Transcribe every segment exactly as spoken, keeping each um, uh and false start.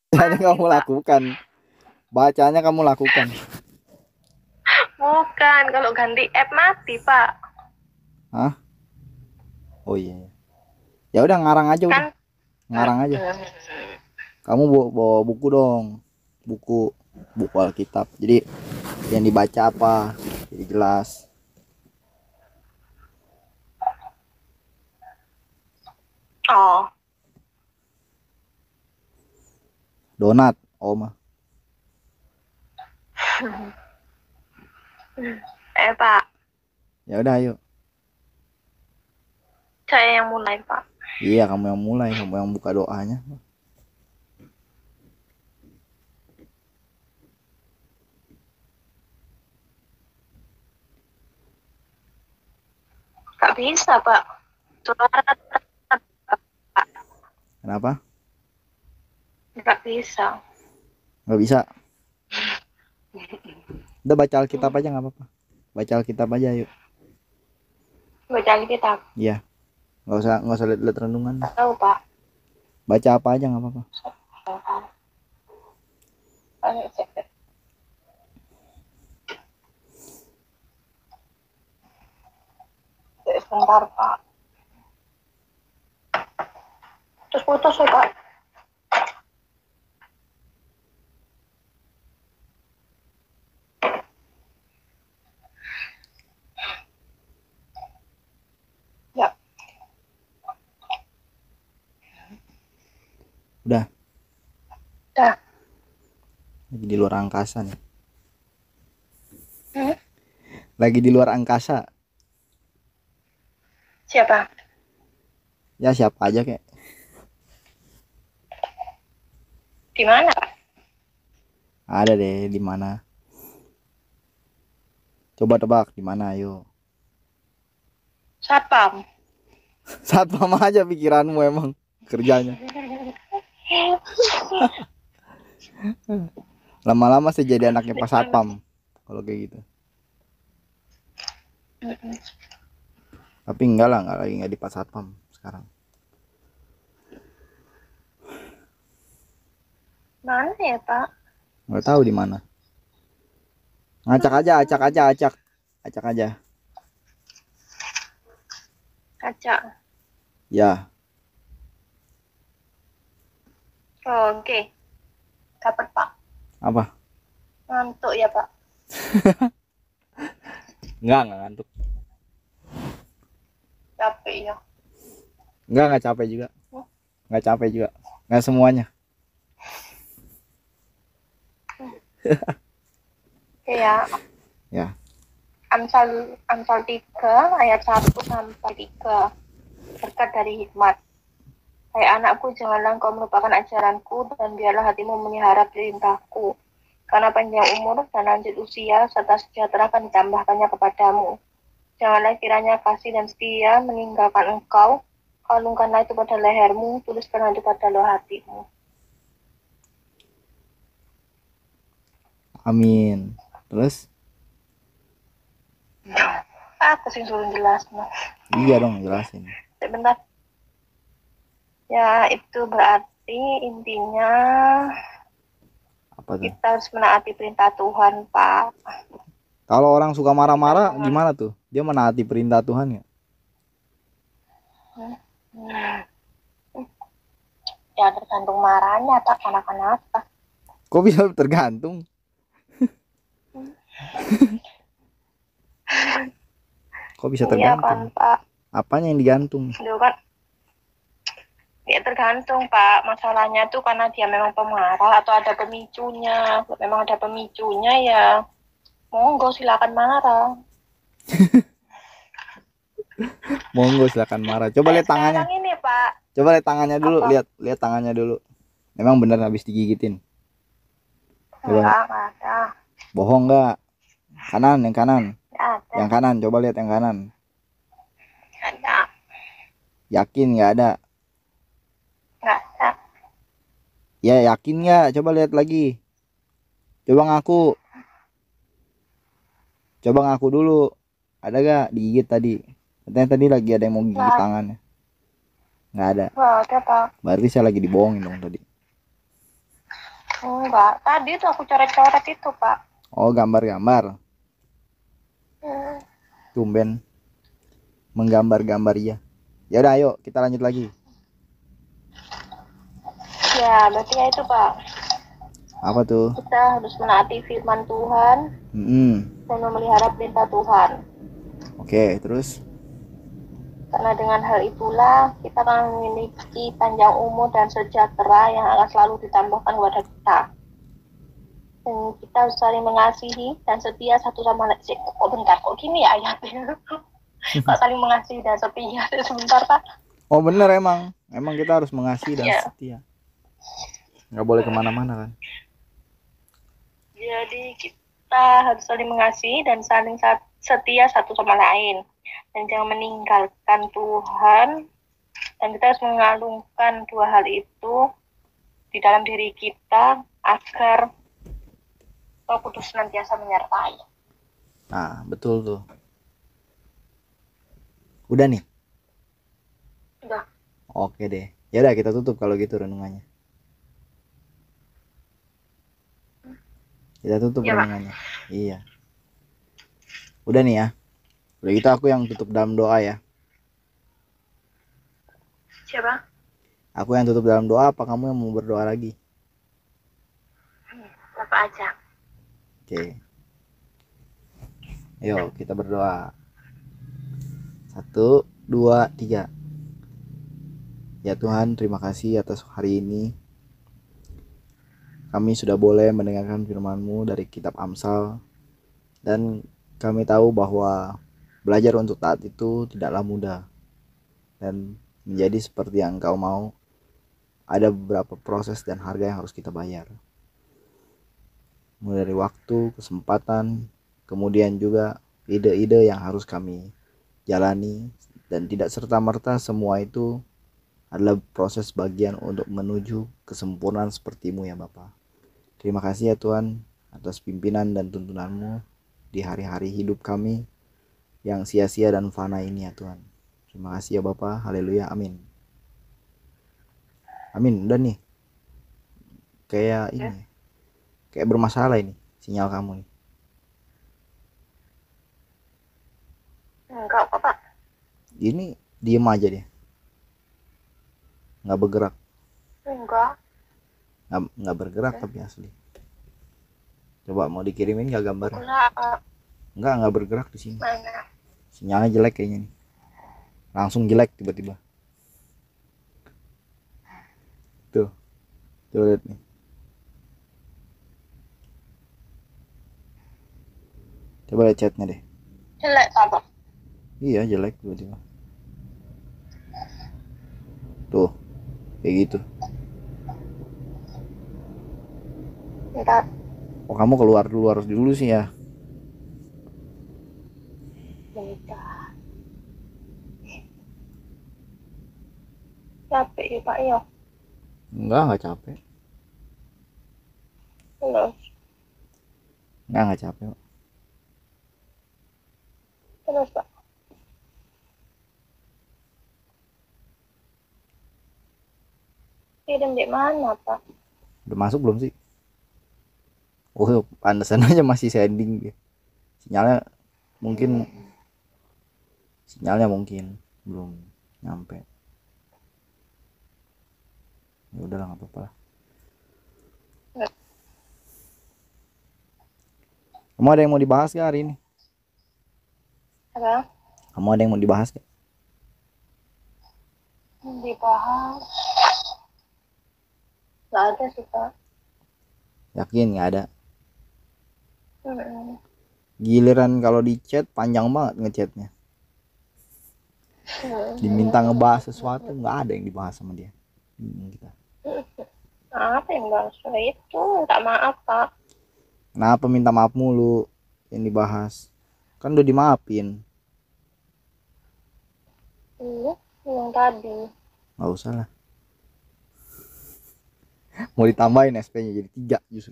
Bacanya Mati, kamu Pak. lakukan. Bacanya kamu lakukan. Bukan, kalau ganti app mati, Pak. Hah? Oh iya. Ya udah ngarang aja udah. Kan? Ngarang aja. Kamu bawa, bawa buku dong. Buku buku Alkitab. Jadi yang dibaca apa? Jadi jelas. Oh, Donat, Oma. eh Pak, Ya udah ayo. saya yang mulai, Pak. Iya, kamu yang mulai, kamu yang buka doanya. Gak bisa, Pak. Suara Pak. Kenapa? Gak bisa. Nggak bisa. Udah baca Alkitab aja nggak apa-apa. Baca Alkitab aja yuk. Baca Alkitab. Iya, nggak usah nggak usah lihat renungan. Gak tahu, Pak. Baca apa aja nggak apa-apa. Sebentar, Pak. Terus putus ya, Pak. Ya. Udah. Udah. Lagi di luar angkasa nih. Hmm? Lagi di luar angkasa. Siapa? Ya siapa aja kayak. Di mana, Pak? Ada deh di mana. Coba tebak di mana ayo. Satpam. Satpam aja pikiranmu emang kerjanya. Lama-lama sih jadi anaknya Pak Satpam kalau kayak gitu. Tapi enggak lah, enggak lagi enggak di Pak Satpam sekarang. Mana ya, Pak? Enggak tahu di mana. Ngacak aja, acak aja, acak. Acak aja. Kaca. Ya, Oh, oke. Okay. Dapat, Pak. apa? Ngantuk ya, Pak. Enggak, enggak ngantuk. Capek ya. Enggak, enggak capek juga. Enggak capek juga. Enggak semuanya. Oke ya. Ya. Amsal Amsal tiga ayat satu sampai tiga. Berkat dari hikmat. Hai anakku, janganlah engkau melupakan ajaranku dan biarlah hatimu memelihara perintahku. Karena panjang umur dan lanjut usia serta sejahtera akan ditambahkannya kepadamu. Janganlah kiranya kasih dan setia meninggalkan engkau. Kalungkanlah itu pada lehermu, tuliskanlah itu pada loh hatimu. Amin. Terus? Aku sih suruh jelas. Iya dong, jelasin. Sebentar. Ya, itu berarti intinya Apa tuh? kita harus menaati perintah Tuhan, Pak. Kalau orang suka marah-marah gimana tuh? Dia menaati perintah Tuhan ya? Hmm. Ya tergantung marahnya, Pak. Kenapa-kenapa. Kok bisa tergantung? Kok bisa Iya tergantung? kan, Pak. Apanya yang digantung? Itu kan ya tergantung, Pak. Masalahnya tuh karena dia memang pemarah atau ada pemicunya. Kalau memang ada pemicunya ya monggo silakan marah. Monggo silakan marah. Coba lihat tangannya. Sekarang ini, Pak. Coba lihat tangannya dulu, Apa? lihat lihat tangannya dulu. Memang benar habis digigitin. Coba. Enggak, enggak ada. Bohong enggak? Kanan, yang kanan. Enggak ada. Yang kanan, coba lihat yang kanan. Enggak ada. Yakin nggak ada? Enggak ada. Ya yakin nggak? Coba lihat lagi. Coba ngaku. Coba ngaku dulu. Ada gak digigit tadi? Katanya tadi lagi ada yang mau gigit Enggak. tangannya. Nggak ada. Enggak ada, Pak. Berarti saya lagi dibohongin dong tadi. Enggak, tadi tuh aku coret-coret itu, Pak. Oh, gambar-gambar. Hmm. Tumben menggambar-gambar ya. Ya udah, ayo kita lanjut lagi. Ya, berarti ya itu, Pak. Apa tuh? Kita harus menaati firman Tuhan Hmm. dan memelihara perintah Tuhan. Oke, terus? Karena dengan hal itulah kita akan memiliki panjang umur dan sejahtera yang akan selalu ditambahkan kepada kita. Dan kita harus saling mengasihi dan setia satu sama lain. Kok bentar, kok gini ya ayatnya? Kok saling mengasihi dan setia? Sebentar, Pak. Oh bener, emang emang kita harus mengasihi dan Ya. setia, nggak boleh kemana-mana kan. Jadi kita harus saling mengasihi dan saling setia satu sama lain. Dan jangan meninggalkan Tuhan. Dan kita harus mengalungkan dua hal itu di dalam diri kita agar Roh Kudus senantiasa menyertai. Nah, betul tuh. Udah nih? Udah. Oke deh. Ya udah kita tutup kalau gitu renungannya. Kita tutup ya, renungannya. Pak. Iya. Udah nih ya. Udah gitu aku yang tutup dalam doa ya. Siapa? Aku yang tutup dalam doa, apa kamu yang mau berdoa lagi? Bapak aja. Oke. Ayo kita berdoa. Satu, dua, tiga. Ya Tuhan, terima kasih atas hari ini. Kami sudah boleh mendengarkan firman-Mu dari kitab Amsal. Dan kami tahu bahwa belajar untuk taat itu tidaklah mudah. Dan menjadi seperti yang Engkau mau, ada beberapa proses dan harga yang harus kita bayar. Mulai dari waktu, kesempatan, kemudian juga ide-ide yang harus kami jalani. Dan tidak serta-merta semua itu adalah proses bagian untuk menuju kesempurnaan seperti-Mu ya Bapa. Terima kasih ya Tuhan atas pimpinan dan tuntunan-Mu di hari-hari hidup kami yang sia-sia dan fana ini ya Tuhan. Terima kasih ya Bapa. Haleluya. Amin. Amin. Udah nih. Kayak ini. Kayak bermasalah ini sinyal kamu nih. Enggak kok, Pak. Ini diem aja dia. Nggak bergerak. Enggak. Nggak, nggak bergerak tapi asli. Coba mau dikirimin nggak gambar? Enggak. Enggak, nggak bergerak di sini. Mana? Sinyalnya jelek kayaknya nih. Langsung jelek tiba-tiba. Tuh. Coba lihat nih. Coba lihat chatnya deh. Jelek apa? Iya jelek tiba-tiba. Tuh. Kayak gitu. Bentar. Oh kamu keluar dulu harus dulu sih ya. Bentar. Capek ya Pak ya? Enggak, enggak capek. Terus. Enggak, enggak capek Pak. Terus Pak. Kirim di mana Pak? Udah masuk belum sih? Oh pantesan aja masih sending dia. Sinyalnya mungkin sinyalnya mungkin belum nyampe. Ya udahlah nggak apa-apa lah. Kamu ada yang mau dibahas gak hari ini? Apa? Kamu ada yang mau dibahas gak? Dibahas. Gak ada sih Pak. Yakin nggak ada? Hmm. Giliran kalau di chat panjang banget ngechatnya. Hmm. Diminta ngebahas sesuatu nggak ada yang dibahas sama dia. Hmm, kita. Apa yang bahas itu? Minta maaf Pak. Kenapa minta maaf mulu yang dibahas? Kan udah dimaafin. Iya, yang tadi. Nggak usah lah. Mau ditambahin S P-nya jadi tiga justru.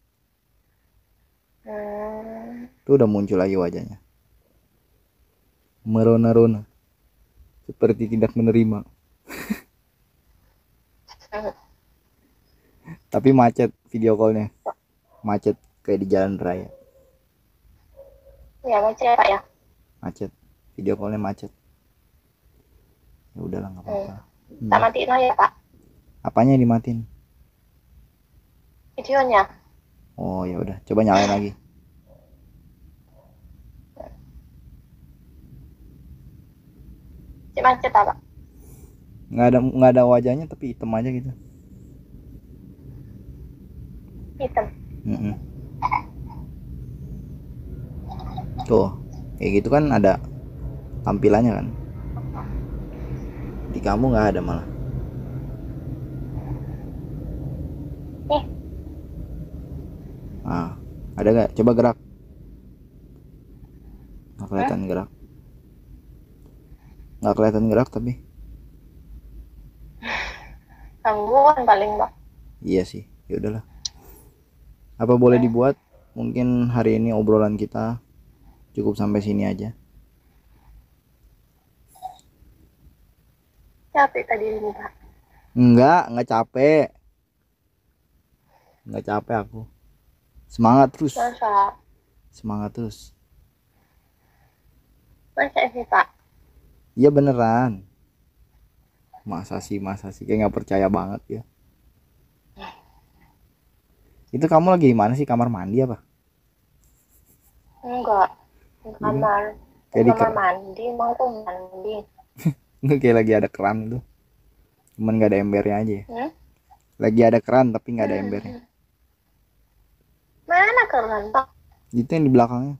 Hmm. Tuh udah muncul lagi wajahnya. Merona-rona. Seperti tidak menerima. Tapi macet. video callnya macet kayak di jalan raya. Ya macet Pak ya. Macet, video callnya macet. Ya udahlah nggak apa-apa. Hmm. Tak matiin lah ya Pak. Apanya yang dimatiin? Videonya. Oh ya udah, coba nyalain lagi. Cik macet apa? Nggak ada nggak ada wajahnya tapi hitam aja gitu. Hitam. Mm-mm. Tuh, kayak gitu kan ada tampilannya kan. Di kamu nggak ada malah. Nih. Ah, ada nggak? Coba gerak. Nggak kelihatan gerak. Nggak kelihatan gerak tapi. Gangguan paling Pak. Iya sih, ya udahlah. Apa boleh dibuat? Mungkin hari ini obrolan kita cukup sampai sini aja. Capek tadi ini Pak. Enggak, enggak capek. Enggak capek aku. Semangat terus. Masa? Semangat terus. Masa sih Pak? Iya beneran. Masa sih, masa sih kayak nggak percaya banget ya. Itu kamu lagi di mana sih? Kamar mandi apa? Enggak. Di kamar. Kayak Di di kamar ker- mandi, mau tuh mandi. Enggak, kayak lagi ada keran itu. Cuman nggak ada embernya aja ya. Hmm? Lagi ada keran tapi nggak ada embernya. Mana keran Pak? Itu yang di belakangnya.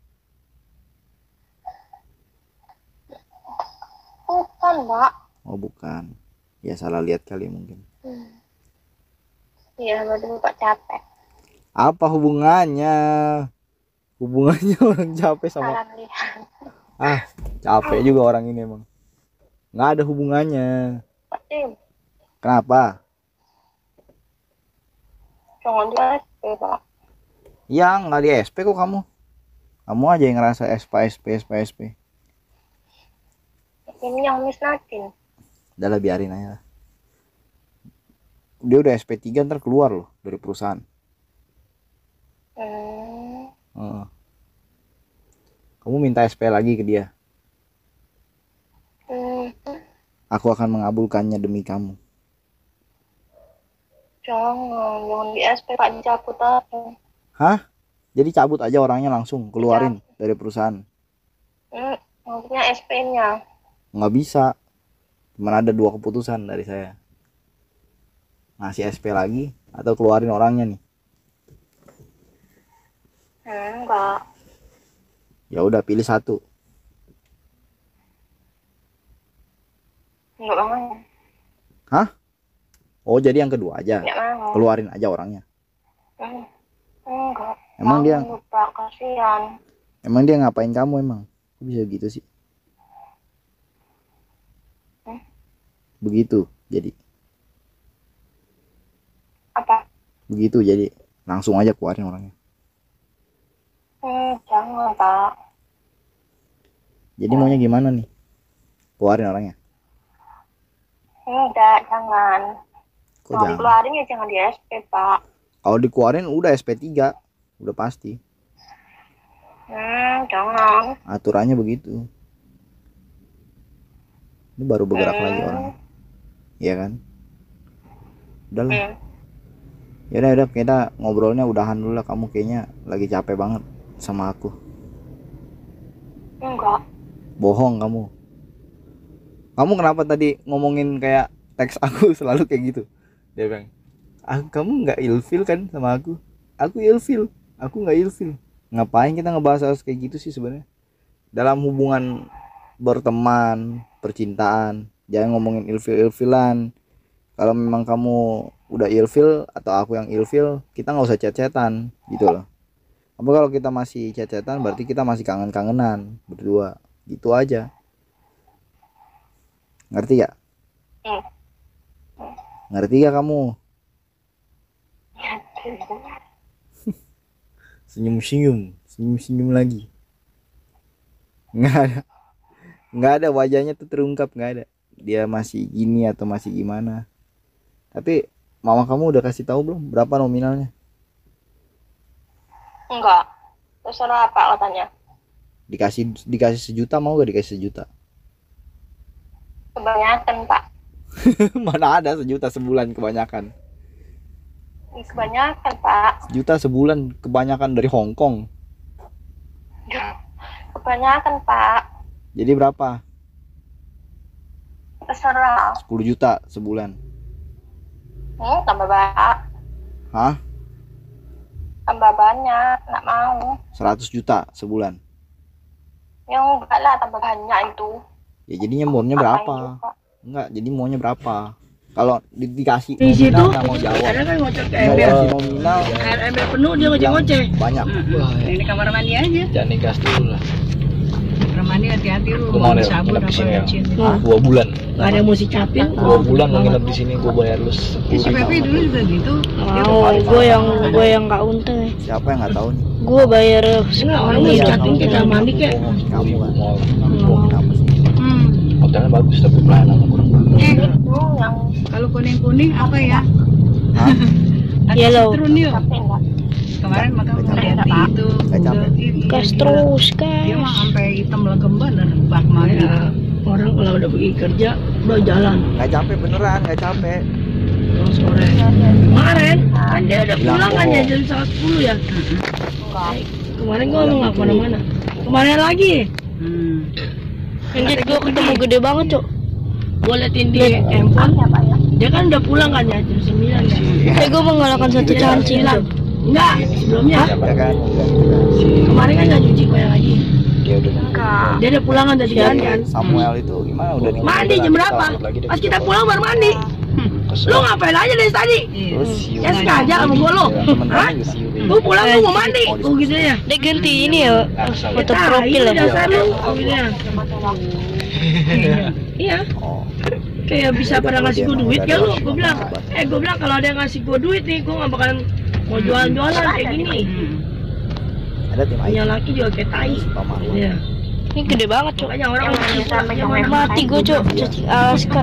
Bukan Pak. Oh bukan. Ya salah lihat kali mungkin. Hmm. Iya, berarti Bapak capek. Apa hubungannya? Hubungannya orang capek sama. Salah lihat. Ah, capek juga orang ini emang. Nggak ada hubungannya. Pak Tim, Kenapa? jangan di S P Pak. Ya nggak di S P kok kamu. Kamu aja yang ngerasa S P S P S P S P. Ini yang Miss Nadine. Udah lah biarin aja lah. Dia udah S P tiga ntar keluar loh dari perusahaan. Hmm. Heeh. Kamu minta S P lagi ke dia. Hmm. Aku akan mengabulkannya demi kamu. Jangan, jangan di S P Pak, dicabut aja. Hah? Jadi cabut aja orangnya langsung keluarin dari perusahaan. Hmm. Maksudnya S P-nya. Nggak bisa. Cuman ada dua keputusan dari saya. Ngasih S P lagi atau keluarin orangnya nih. Hmm, enggak. Ya udah pilih satu. Enggak mau. Hah? Oh jadi yang kedua aja. Enggak mau. Keluarin aja orangnya. Hmm. Enggak. Emang dia Pak, kasihan. Emang dia ngapain kamu emang? Kok bisa gitu sih? Hmm? Begitu jadi. Apa? Begitu jadi. Langsung aja keluarin orangnya. Hmm, jangan Pak. Jadi maunya gimana nih? Keluarin orangnya. Enggak, jangan. Kok Kalau jangan? dikeluarin ya jangan di S P Pak. Kalau dikeluarin udah S P tiga. Udah pasti. Hmm, jangan. Aturannya begitu. Ini baru bergerak Hmm. lagi orang. Iya kan? Udahlah. Hmm. Yaudah udah kita ngobrolnya udahan dulu lah. Kamu kayaknya lagi capek banget sama aku. Enggak. Bohong kamu. Kamu kenapa tadi ngomongin kayak teks aku selalu kayak gitu? Dia bilang, ah, kamu nggak ilfil kan sama aku? Aku ilfil. Aku nggak ilfil. Ngapain kita ngebahas hal kayak gitu sih sebenarnya? Dalam hubungan berteman, percintaan, jangan ngomongin ilfil-ilfilan. Kalau memang kamu udah ilfil atau aku yang ilfil, kita nggak usah chat-chatan gitu loh. Apa kalau kita masih chat-chatan berarti kita masih kangen-kangenan berdua. Gitu aja. Ngerti gak? Hmm. Ngerti gak kamu? Senyum-senyum, senyum-senyum lagi. Nggak ada, nggak ada wajahnya tuh terungkap, nggak ada. Dia masih gini atau masih gimana. Tapi mama kamu udah kasih tahu belum berapa nominalnya? Enggak. Terserah apa katanya. Dikasih dikasih sejuta, mau gak dikasih sejuta? Kebanyakan, Pak. Mana ada sejuta sebulan kebanyakan. Kebanyakan, Pak. Sejuta sebulan kebanyakan dari Hong Kong. Kebanyakan, Pak. Jadi berapa? Terserah. sepuluh juta sebulan. Hmm, tambah banyak. Hah? Tambah banyak, nggak mau. seratus juta sebulan. Yang enggak lah, tambah banyak itu. Ya jadinya maunya berapa? Juga. Enggak, jadi maunya berapa? Kalau di, dikasih Di situ nggak mau jawab. ada kan ngoceh ke Mau ember. kasih nominal Air ember penuh dia ngoceh-ngoceh. banyak. Wah, Ini kamar mandi aja. jangan gas dulu lah. Kamar mandi hati-hati lu. Gue mau Mau deh sabun nginep apa di sini ya. licin. Dua bulan. Gak ada yang mau sikapin. Dua bulan mau nginep di sini, gue bayar lu Si sepuluh Pepe ribu. dulu juga gitu. Dia Oh, gue yang gue yang nggak untung. Siapa yang nggak tahu nih? Gue bayar enggak orang mau Iya, sikapin kamu- kita mandi kek. Kamu kan. Mau Bohongin apa sih? Hmm. hotelnya bagus tapi pelayanannya kurang bagus. Eh, Itu yang kalau kuning-kuning apa ya? Hah? Ada Yellow. citron yuk. capek enggak? Kemarin makan Nggak hati capek. itu. Nggak capek. Udah, iya, gas gila. terus Dia mah guys. sampai hitam legem bener bak mandi. Orang kalau udah pergi kerja udah jalan Nggak capek beneran, nggak capek. pulang sore. Kemarin kan dia udah Bilang pulang kan ya bohong. jam setengah sepuluh ya. Enggak. Kemarin gua emang nggak kemana-mana. Kemarin lagi. Anjir gue ketemu gede banget cok. Gua liatin di handphone. Ya, Pak ya. Dia kan udah pulang kan ya jam sembilan ya. Eh gue mengalahkan satu cancilan. Enggak, sebelumnya. Ya kan? Kemarin kan nggak cuci kayak lagi. Dia udah Enggak. Dia udah pulang kan dari jalan kan. Samuel itu gimana udah di Mandi jam berapa? Pas kita pulang baru mandi. Lu ngapain aja dari tadi? Terus siu. Ya sengaja sama gua lo. Temen Hah? kamu juga siu. Gua pulang lu mau mandi. Oh gitu ya. Dia ganti ini ya foto Nah, profil itu ya. dasar lu. Oh gitu ya. Iya. Oh. Kayak bisa pada ngasih gua duit ya lu. Gua bilang, eh gua bilang kalau ada yang ngasih gua duit nih, gua nggak bakalan mau jualan-jualan kayak gini. Ada tim Punya ayam. laki juga kayak tai. Pak Marwan. Iya. Ini gede banget cok. Makanya orang Yang ngasih bisa pulangnya megang-megang. mana? Mati gue cok. Cuci alas kak.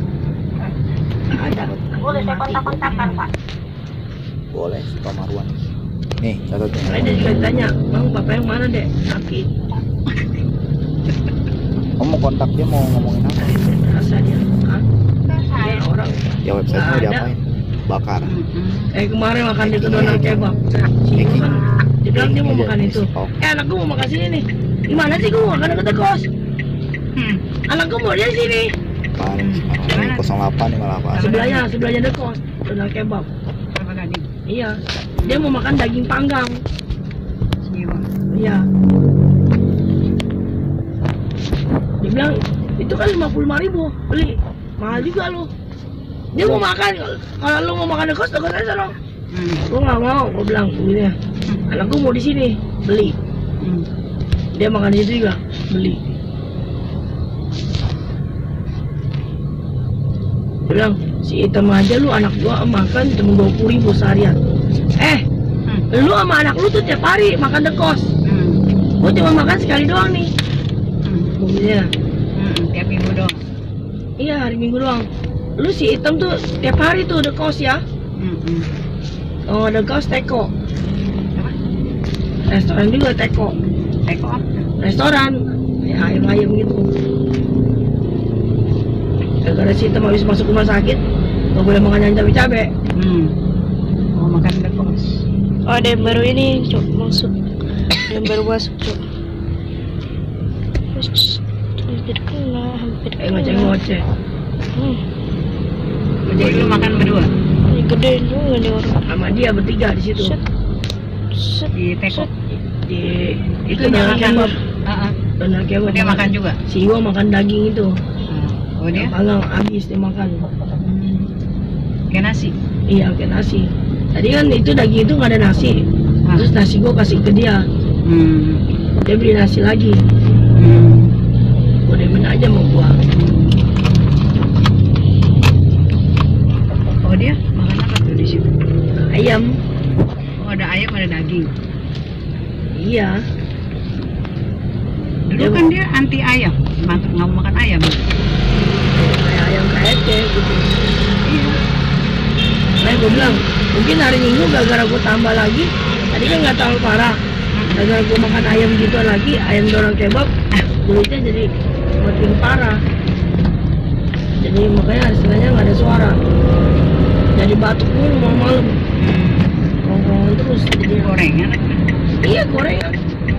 Ada. Boleh saya kontak-kontakkan, Pak. Boleh si Pak Marwan. Nih, catatnya. Makanya dia juga ditanya, bang bapak yang mana dek? Sakit. Kamu mau kontak dia mau ngomongin apa? Rasa dia. Hah? Dia orang. Ya websitenya Nggak ada. diapain? Bakar. Eh kemarin makan di donor kebab. Si Ibu kan, dia bilang dia mau makan itu. Eh anak gua mau makan sini nih. Gimana sih gua mau makan deket kos? Anak gua mau dia sini. Mana? Ini nol delapan lima delapan. Sebelahnya, sebelahnya deket kos. Donor kebab. Iya. Dia mau makan daging panggang. Iya. Dia bilang itu kan lima puluh lima ribu beli. Mahal juga lu. Dia mau makan, kalau lu mau makan di kos, deket aja dong. Gua nggak mau, gua bilang gini ya. Anak gua mau di sini beli. Dia makan di situ juga beli. Dia bilang si hitam aja lu anak gua makan cuma dua puluh ribu seharian. Eh, lu sama anak lu tuh tiap hari makan di kos. Gua cuma makan sekali doang nih. Iya. Tiap minggu dong. Iya hari minggu doang. Lu si hitam tuh tiap hari tuh di kos ya. Oh ada kos teko. Restoran juga teko. Teko apa? Restoran ya ayam-ayam gitu. Gara-gara si hitam habis masuk rumah sakit, gak boleh makan yang cabai-cabai. Hmm. Mau makan dekos. Oh ada yang baru ini cok masuk. Ada yang baru masuk cok. Terus hampir kena, hampir Eh kena. ngoceh-ngoceh. Hmm, Jadi lu makan berdua ini gede juga nih orang. Sama dia bertiga di situ. Set, set, di teko. set. Di itu Itu dia donor makan. kebab. Heeh. Donor kebab. Dia makan juga. Si Iwo makan daging itu. Oh dia? Panggang habis dia makan. Kayak nasi. Iya pakai nasi. Tadi kan itu daging itu nggak ada nasi. Terus nasi gua kasih ke dia. Hmm. Dia beli nasi lagi. Hmm. Gua demen aja mau gua. Oh dia makan apa tuh di situ? Ayam. Oh ada ayam ada daging. Iya. Dulu Dia kan mau- dia anti ayam, mak- nggak mau makan ayam. Kayak ayam K F C gitu. Iya. gue bilang mungkin hari Minggu gara-gara gue tambah lagi, tadi kan nggak terlalu parah, gara-gara gue makan ayam gitu lagi, ayam dorang kebab, kulitnya jadi makin parah. Jadi makanya hari Seninnya nggak ada suara, jadi batuk mulu malam-malam, ngomong terus. Jadi Gorengan. iya gorengan.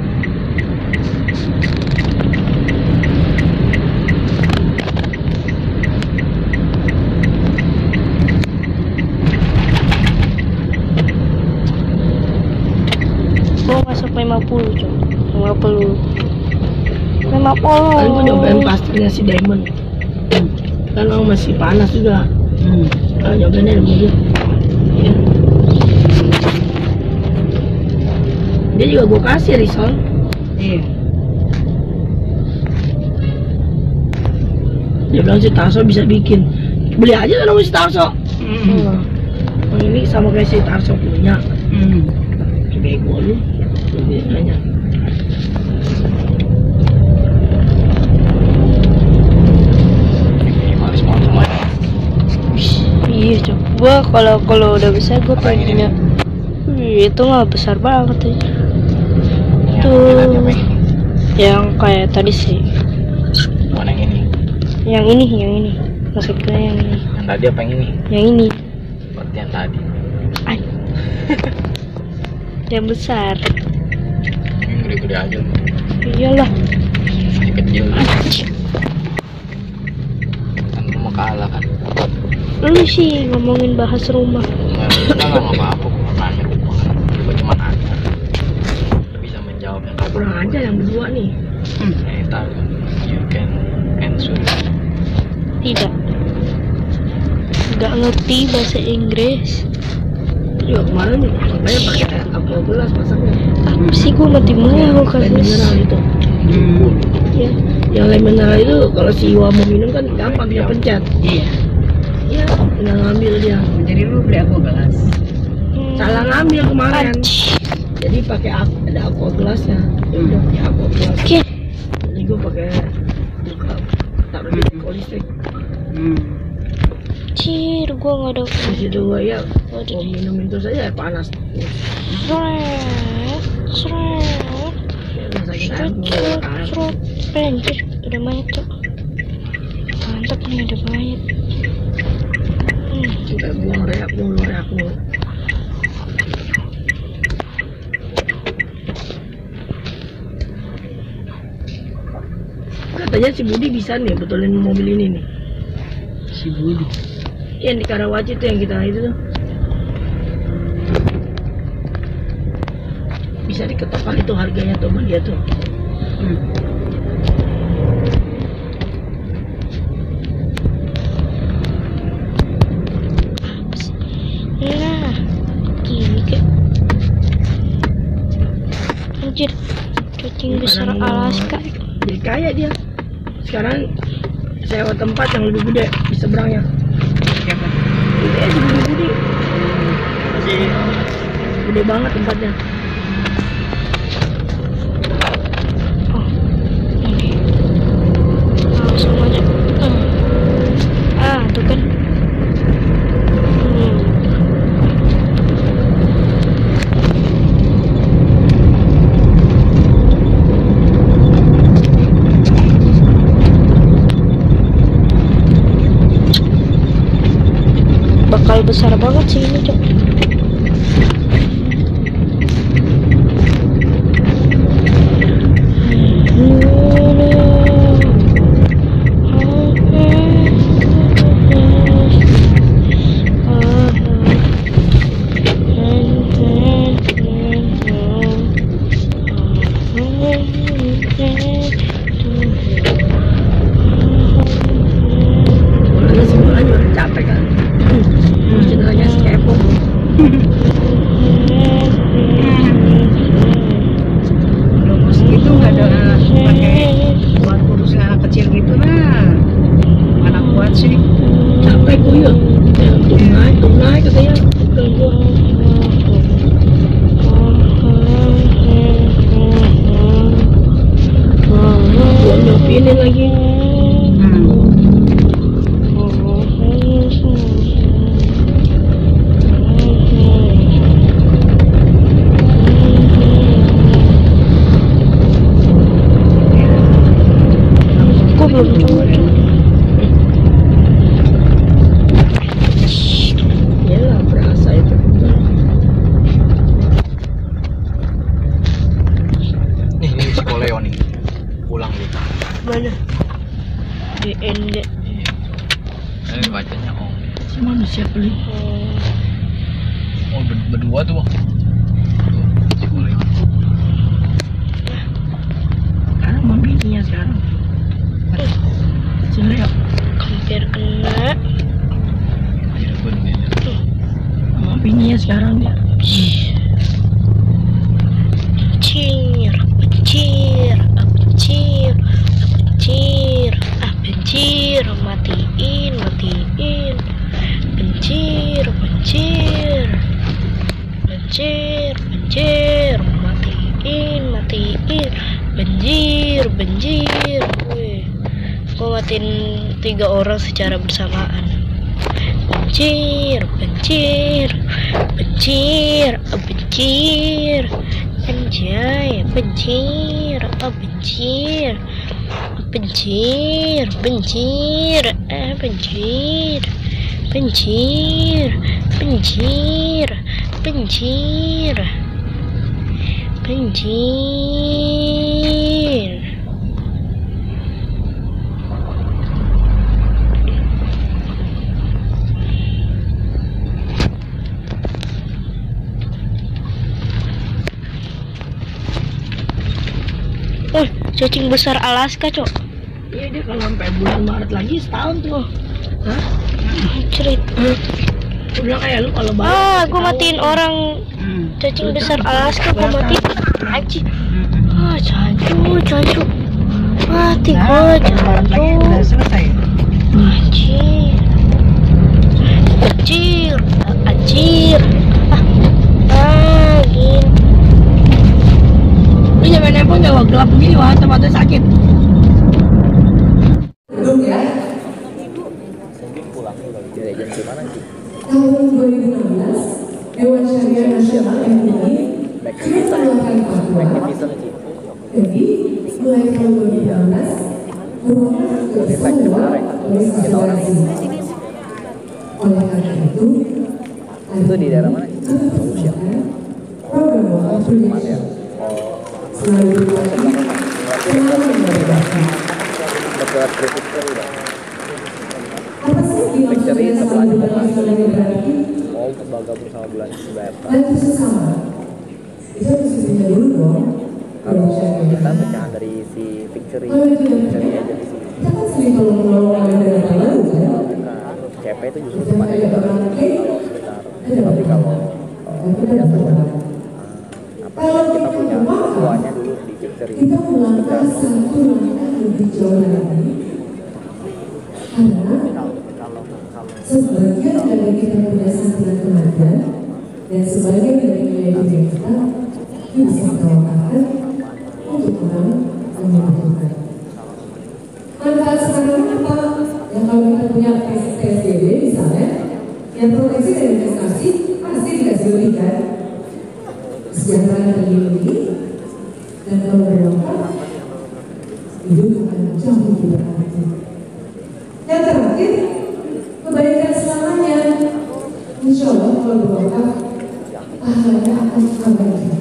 Gua masuk lima puluh cok. lima puluh. lima puluh. Kan gue nyobain pastinya si Diamond, kan orang masih panas juga. Hmm. Nah, nyobainnya dulu. Iya. Dia juga gue kasih risol. Iya. Dia bilang si Tarso bisa bikin, beli aja sama si Tarso. Hmm. Oh, ini sama kayak si Tarso punya. Hmm. Bego lu, lu biasanya. Manis banget rumahnya. Iya cok. Gua kalau kalau udah besar gua pengen punya. Wih, itu mah besar banget ya. Yang Tuh. kita apa ini? Yang kayak tadi sih. Bukan yang ini. Yang ini, yang ini. Maksudnya yang ini. Yang tadi apa yang ini? Yang ini. Seperti yang tadi. Ay. Yang besar. Yang gede-gede aja tuh. Iyalah. Masih kecil. Anjir. Kan rumah kalah kan. Lu sih ngomongin bahas rumah. Enggak, kita nggak apa-apa. Gua nanya gua. Gua cuma nanya. Lu bisa menjawab yang tak Kurang aja yang berdua nih. Saya tahu. You can answer. Tidak. Gak ngerti bahasa Inggris. Juga kemarin nih, makanya pakai aqua gelas masaknya. Apa sih gua mati mau kan? Lem mineral itu. Hmm. Ya, yang lem mineral itu kalau si Iwa mau minum kan gampang dia pencet. Iya. Iya, tinggal ngambil dia. Jadi lu beli aqua gelas. Salah ngambil kemarin. Anjir. Jadi pakai aqu- ada aqua gelasnya. Ya udah pakai aqua gelas. Oke. Jadi gue pakai buka taruh di Hmm. listrik. Hmm. Cir, gua nggak ada. Di situ gue ya Oh, mau minum itu saja panas. Seret, seret, Ya udah sakit seret, hati. seret, seret. Eh, anjir, ada mayat tuh. Mantap nih ada mayat. Hmm. Kita buang reak mulu, reak mulu. Katanya si Budi bisa nih betulin mobil ini nih. Si Budi. Yang di Karawaci tuh yang kita itu tuh. Bisa diketok kali tuh harganya tuh sama dia tuh. Hmm. Nah, gini kek. Anjir, cacing besar Alaska. Jadi kaya dia. Sekarang sewa tempat yang lebih gede di seberangnya. Siapa? Gede si Budi-Budi. Masih gede banget tempatnya. Oh, ini. Langsung aja. Hmm. Ah, tuh kan. Hmm. Bakal besar banget sih ini, Cok. Sebenarnya semuanya udah capek kan. Terus cenderungnya skepo. Kalau bos gitu nggak ada pakai buat kurus anak kecil gitu lah. Mana kuat sih? Capek kuyut. Ya, tuh naik, tuh naik katanya. Bukan gua. Gua nyopinin lagi. Hmm. berdua tuh. Sekarang mau bininya sekarang. Sebenarnya Hampir kena. mau bininya sekarang dia. Pencir, pencir, pencir, pencir, ah pencir, matiin, matiin, pencir, pencir, pencir, pencir, matiin, matiin, banjir, banjir, wih, gua matiin tiga orang secara bersamaan. Pencir, pencir, pencir, pencir. Anjay, pencir, oh pencir, pencir, pencir, eh pencir, pencir, pencir, pencir, pencir. Oh, cacing besar Alaska, Cok. Iya dia kalau sampai bulan Maret lagi setahun tuh. Hah? Cerit. Gue bilang kayak lu kalau balik. Ah, gue matiin orang cacing besar Alaska, gue matiin. Aji. Ah, cancu, cancu. Mati gue, cancu. Udah selesai. Anjir. Anjir, anjir. Ah, ah, gini. Lu nyampe handphone gak gelap begini wah, tempatnya sakit. Belum ya? Tahun dua ribu enam belas, Dewan Syariah Nasional M U I sudah mengeluarkan fatwa. Jadi, mulai tahun dua ribu enam belas, merupakan kebiasaan oleh saudara sini. Oleh karena itu, Itu di daerah mana? program lokal Indonesia selalu berlaku, selalu memperbaiki. Dekat Prefektur udah. Apa sih yang maksudnya sama bulan Istilahnya berarti? Mau bergabung sama bulan Seberapa. Bantu sesama. Itu harus punya dulu dong. Kalau Kalau kita pecahan dari si Victory, Kalau itu yang Victory aja di sini. kita kan sering kalau mau ada data baru kan. Nah, C P itu justru Jangan tempatnya ada kita orang kalau kayak sekitar. ada Tapi kalau Dan kita ada program. apa kita punya ketuanya dulu di Victory. Kita melangkah satu langkah lebih jauh lagi. Karena sebagian dari kita punya santunan kematian dan sebagian dari nilai diri kita itu bisa kita wakafkan untuk orang yang membutuhkan. Manfaat sekarang apa? Yang kalau kita punya P S B B misalnya, yang proteksi dan investasi pasti dikasih lebih kan? Kesejahteraan terlindungi dan kalau berwakaf hidup akan jauh lebih berarti. Yang terakhir, kebaikan selamanya. Insya Allah kalau berwakaf pahalanya akan abadi.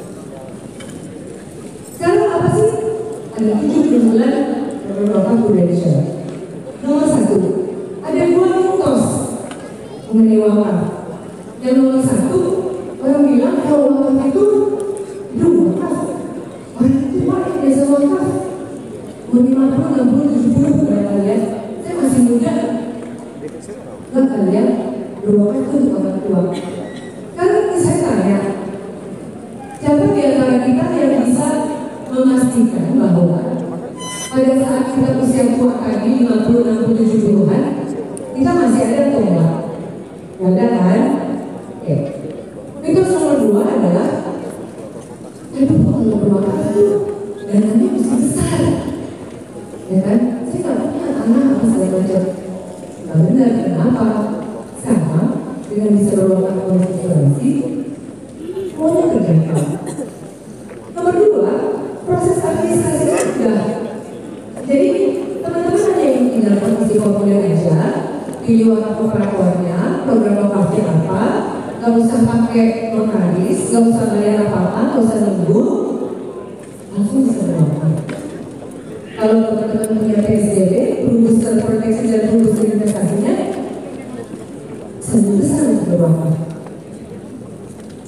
Sekarang apa sih? Ada tujuh puluh sembilan program wakaf Indonesia. Nomor satu, ada dua mitos mengenai wakaf. Yang nomor satu, orang bilang kalau wakaf itu itu wakaf. Orang itu pakai biasa wakaf. lima puluh, enam puluh, tujuh puluh berapa ya? Saya masih muda. Enggak kalian berwakaf itu untuk orang tua. Karena ini saya tanya, siapa di antara kita yang bisa memastikan bahwa pada saat kita usia tua tadi lima puluh, enam puluh, tujuh puluhan kita masih ada atau enggak? Ya ada kan? Oke. Mitos nomor dua adalah aduh kalau berwakaf itu dananya mesti besar. Ya kan? Saya nggak punya anak apa segala macam. Nggak benar, kenapa? Sama dengan bisa berwakaf konstitusi, semuanya terjangkau. Nomor dua, proses administrasinya mudah. Jadi teman-teman hanya yang tinggal posisi formulir aja, pilih wakaf operatornya, program wakafnya apa, nggak usah pakai notaris, nggak usah bayar apa-apa, nggak usah nunggu, langsung bisa berwakaf. Kalau teman-teman punya P S B B, rumus terproteksi dan rumus investasinya, semua besar untuk berwakaf.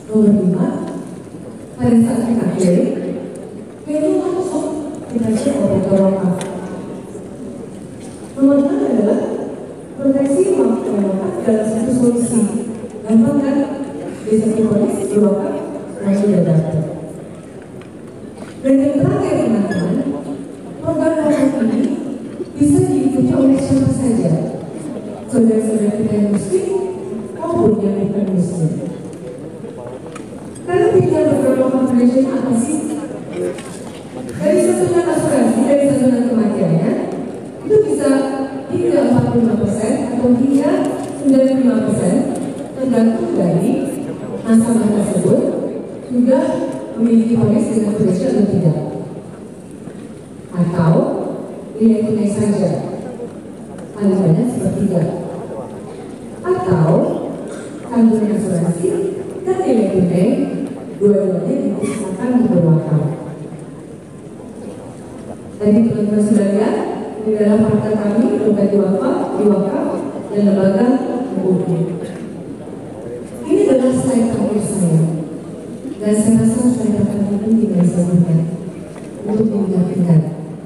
Nomor lima, pada saat kita clearing, clearing langsung kita cek operator wakaf. Nomor enam adalah proteksi wakaf wakaf dalam satu solusi. Gampang kan? Di satu polis di wakaf langsung sudah dapat. Dan yang terakhir teman-teman, program wakaf ini bisa diikuti oleh siapa saja, saudara-saudara kita yang muslim maupun yang bukan muslim. Karena tujuan program wakaf Indonesia apa sih? Dari satuan asuransi, dari satuan kematiannya itu bisa hingga empat puluh lima persen atau hingga sembilan puluh lima persen tergantung dari nasabah tersebut juga memiliki polis dengan Indonesia atau tidak, atau nilai tunai saja paling banyak sepertiga, atau tanggungan asuransi dan nilai tunai dua-duanya dipisahkan untuk berwakaf. Tadi teman-teman sudah lihat ini adalah partner kami dompet wakaf, diwakaf dan lembaga hukum. Ini adalah slide terakhir saya, dan saya rasa slide terakhir ini tidak bisa mudah untuk diingat-ingat.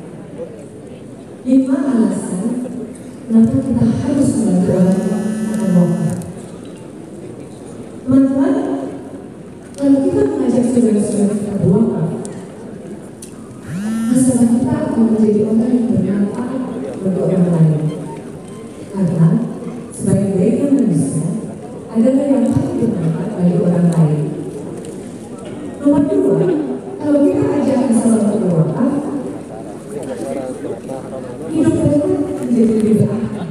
Lima alasan kenapa kita harus membantu orang akan wakaf. Teman-teman, kalau kita mengajak saudara-saudara kita berwakaf, nasabah kita akan menjadi orang yang bermanfaat untuk orang lain. Karena sebagai mereka manusia adalah yang paling bermanfaat bagi orang lain. Nomor dua, kalau kita ajak nasabah untuk berwakaf, hidup mereka menjadi lebih berarti.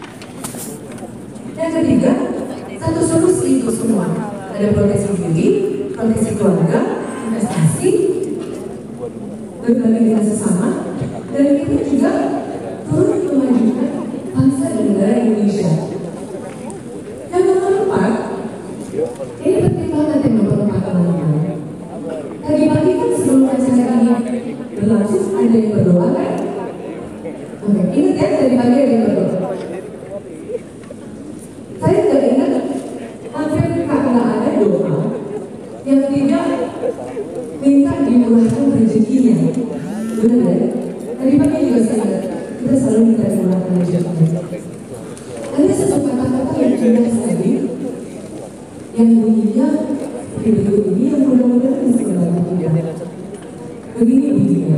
Yang ketiga, satu solusi itu semua. Ada proteksi diri, proteksi keluarga, investasi, berbagi dengan sesama, dan kita juga turut memajukan bangsa dan negara Indonesia. Yang nomor empat, ini penting banget yang nomor empat teman-teman. Tadi pagi kan sebelum acara ini berlangsung ada yang berdoa kan? Oke, ingat ya tadi pagi ada yang berdoa. Saya tidak ingat hampir karena ada doa yang tidak minta dimurahkan rezekinya. Benar ya? Tadi pagi juga saya ingat, kita selalu minta dimurahkan rezekinya. Ada satu kata-kata yang jelas tadi, yang bunyinya berikut ini yang mudah-mudahan bisa membantu kita. Begini bunyinya,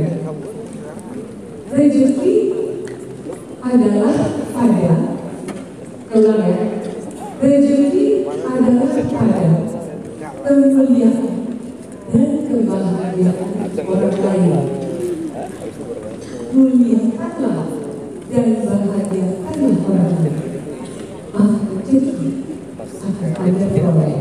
rezeki adalah pada, ulang ya, rezeki adalah pada kemuliaan dan kebahagiaan orang lain. Muliakanlah dan bahagiakanlah orang lain, maka rezeki akan ada peroleh.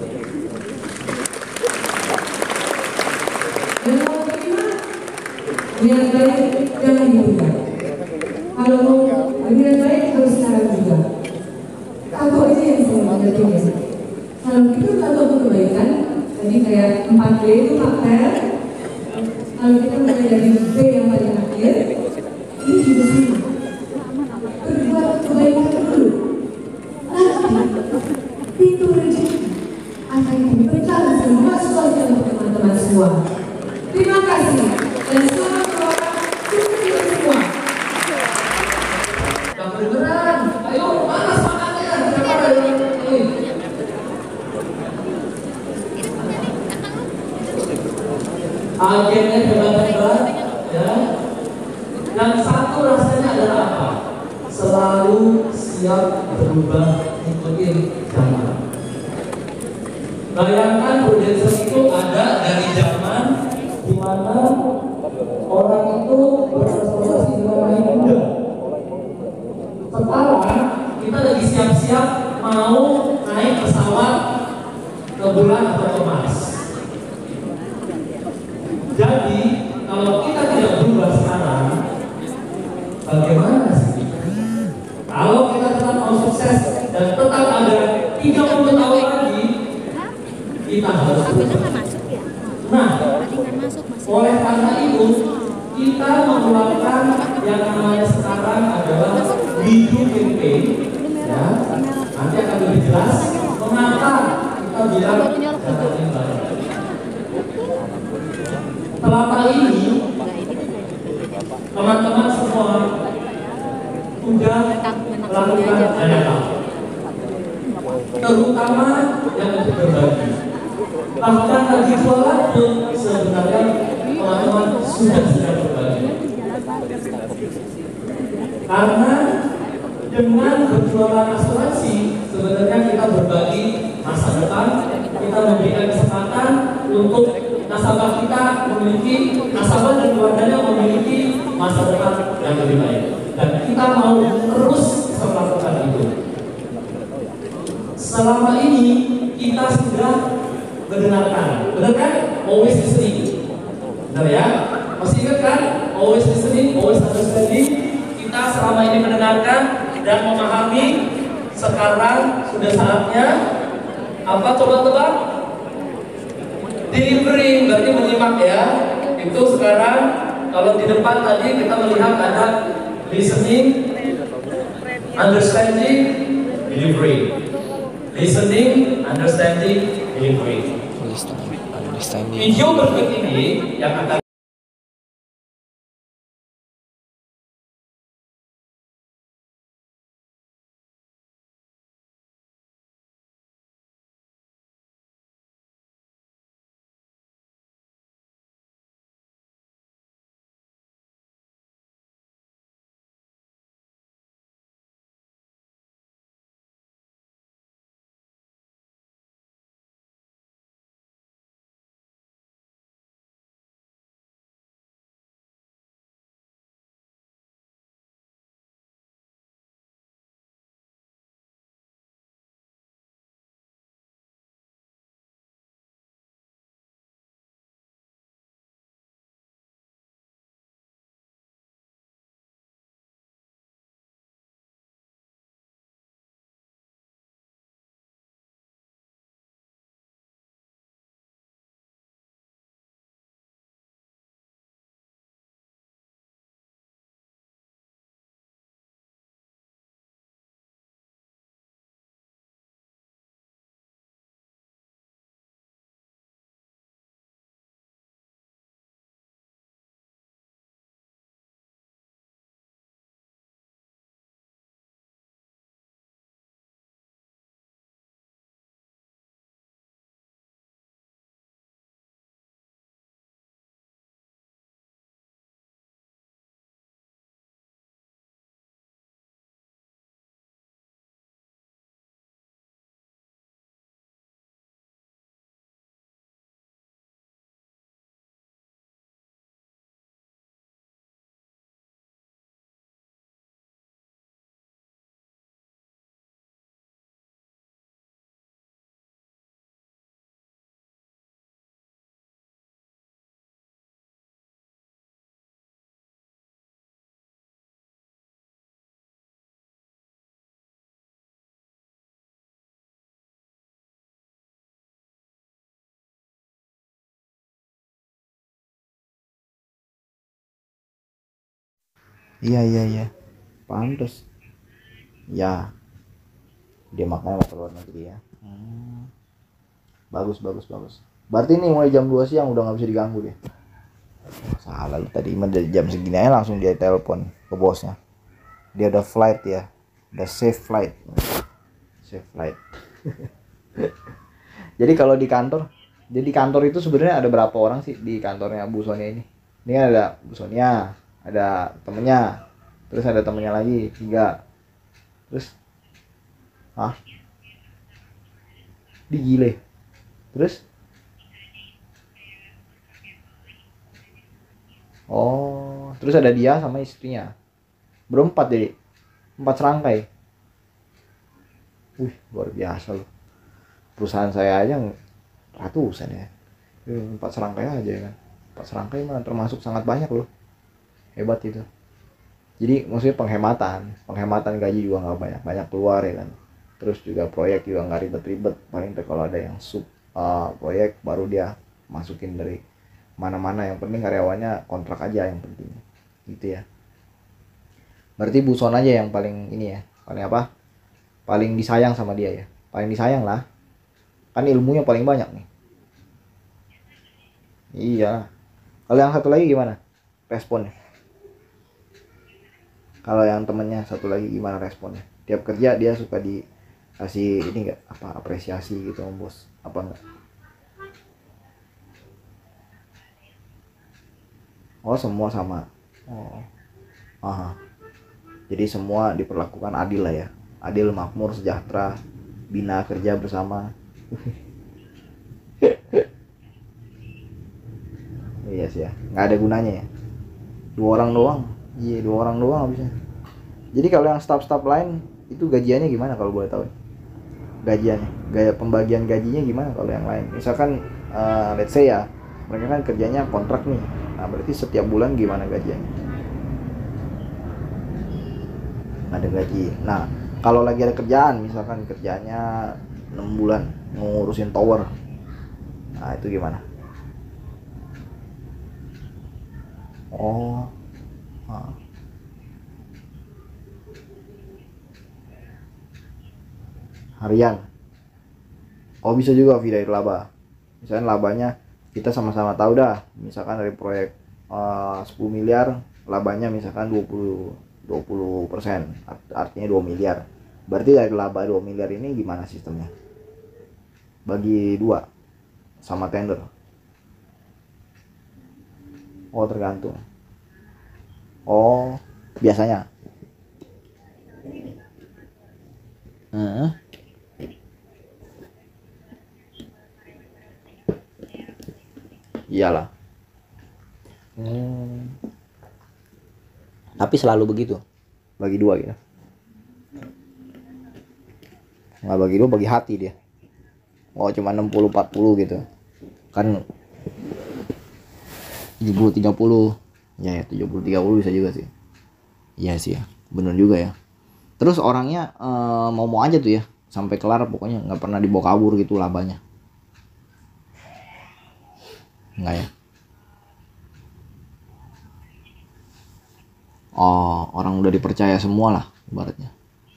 Dan yang kelima, niat baik jangan dibuka. Kalau mau niat baik harus sekarang juga. Aku aja yang saya mengerti. Kalau kita melakukan kebaikan, tadi kayak empat B itu faktor. Kalau kita mulai dari B yang paling akhir, ini juga sama. Berbuat kebaikan dulu. Nanti pintu rezeki akan dibuka seluas-luasnya untuk teman-teman semua. Terima kasih dan selamat berwakaf untuk kita semua. Gak beneran, ayo mana semangatnya? Siapa ada yang agennya hebat-hebat ya. Yang satu rasanya adalah apa? Selalu siap berubah ikutin zaman. Bayangkan Prudential itu ada dari zaman di mana orang itu bertransportasi dengan naik kuda. Sekarang kita lagi siap-siap mau naik pesawat ke bulan atau ke Mars. Jadi kalau kita tidak berubah sekarang, bagaimana sih? Kalau kita tetap mau sukses dan tetap ada tiga puluh tahun lagi, kita harus berubah. Nah, oleh karena itu kita mengeluarkan yang namanya sekarang adalah Bidu Campaign. Ya, nanti akan lebih jelas mengapa kita kita bilang jangan yang baru. Selama ini teman-teman semua sudah melakukan banyak hal, terutama yang untuk berbagi. Bahkan lagi jualan pun sebenarnya teman-teman sudah sedang berbagi. Karena dengan berjualan asuransi sebenarnya kita berbagi masa depan, kita memberikan kesempatan untuk nasabah kita memiliki, nasabah dan keluarganya memiliki masa depan yang lebih baik, dan kita mau terus melakukan itu. Selama ini kita sudah mendengarkan, benar kan? Always listening, benar ya? Masih ingat kan? Always listening, always understanding. Kita selama ini mendengarkan dan memahami. Sekarang sudah saatnya apa? Coba tebak. Delivery, berarti menyimak ya. Itu sekarang kalau di depan tadi kita melihat ada listening, understanding, delivery. Listening, understanding, delivery. Video berikut ini yang akan Iya iya iya, pantes. Ya, dia makanya mau ke luar negeri ya. Hmm. Bagus bagus bagus. Berarti ini mulai jam dua siang udah nggak bisa diganggu deh. Salah lu tadi, dari jam segini aja langsung dia telepon ke bosnya. Dia udah flight ya, udah safe flight, safe flight. Jadi kalau di kantor, jadi di kantor itu sebenarnya ada berapa orang sih di kantornya Bu Sonia ini? Ini kan ada Bu Sonia, ada temennya, terus ada temennya lagi tiga, terus ah digile, terus oh terus ada dia sama istrinya, berempat jadi empat serangkai. Wih luar biasa loh, perusahaan saya aja ratusan ya, empat serangkai aja kan, empat serangkai mah termasuk sangat banyak loh. Hebat itu. Jadi maksudnya penghematan, penghematan gaji juga nggak banyak banyak keluar ya kan. Terus juga proyek juga nggak ribet-ribet. Paling kalau ada yang sub uh, proyek baru dia masukin dari mana-mana. Yang penting karyawannya kontrak aja yang penting. Gitu ya. Berarti Bu Son aja yang paling ini ya, paling apa? Paling disayang sama dia ya. Paling disayang lah. Kan ilmunya paling banyak nih. Iya. Kalau yang satu lagi gimana responnya? Kalau yang temennya satu lagi gimana responnya? Tiap kerja dia suka dikasih ini enggak, apa apresiasi gitu om bos? Apa enggak? Oh semua sama. Oh. Aha. Jadi semua diperlakukan adil lah ya. Adil, makmur, sejahtera, bina kerja bersama. Iya sih ya, nggak ada gunanya ya. Dua orang doang. Iya dua orang doang habisnya. Jadi kalau yang staff-staff lain itu gajiannya gimana kalau boleh tahu? Gajiannya, gaya pembagian gajinya gimana kalau yang lain? Misalkan uh, let's say ya, mereka kan kerjanya kontrak nih. Nah berarti setiap bulan gimana gajiannya? Ada gaji. Nah kalau lagi ada kerjaan, misalkan kerjanya enam bulan ngurusin tower, nah itu gimana? Oh, ah. Harian. Oh bisa juga fee dari laba. Misalnya labanya kita sama-sama tahu dah. Misalkan dari proyek uh, sepuluh miliar, labanya misalkan dua puluh persen, artinya dua miliar. Berarti dari laba dua miliar ini gimana sistemnya? Bagi dua sama tender. Oh tergantung. Oh biasanya. Hmm. Iyalah. Hmm. Tapi selalu begitu. Bagi dua gitu. Nggak bagi dua, bagi hati dia. Oh cuma enam puluh empat puluh gitu. Kan tujuh puluh tiga puluh. Ya ya tujuh puluh tiga puluh bisa juga sih. Iya sih ya. Bener juga ya. Terus orangnya eh, mau-mau aja tuh ya. Sampai kelar pokoknya nggak pernah dibawa kabur gitu labanya. Enggak ya. Oh, orang udah dipercaya semua lah ibaratnya.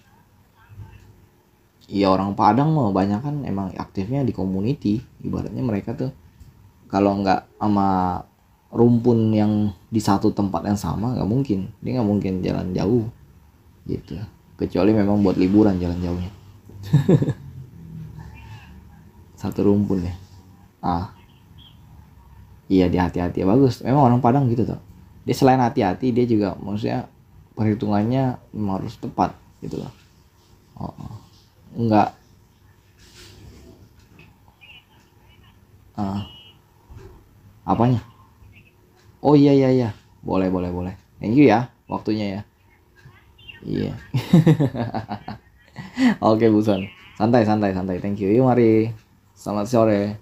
Iya orang Padang mah banyak kan emang aktifnya di community. Ibaratnya mereka tuh kalau nggak sama rumpun yang di satu tempat yang sama nggak mungkin. Dia nggak mungkin jalan jauh gitu. Kecuali memang buat liburan jalan jauhnya. Satu rumpun ya. Ah. Iya dia hati-hati ya bagus. Memang orang Padang gitu tuh. Dia selain hati-hati dia juga maksudnya perhitungannya harus tepat gitu loh. Oh, oh. Enggak. Ah. Apanya? Oh iya iya iya. Boleh boleh boleh. Thank you ya waktunya ya. Iya. Oke Buson. Santai santai santai. Thank you. Yuk mari. Selamat sore.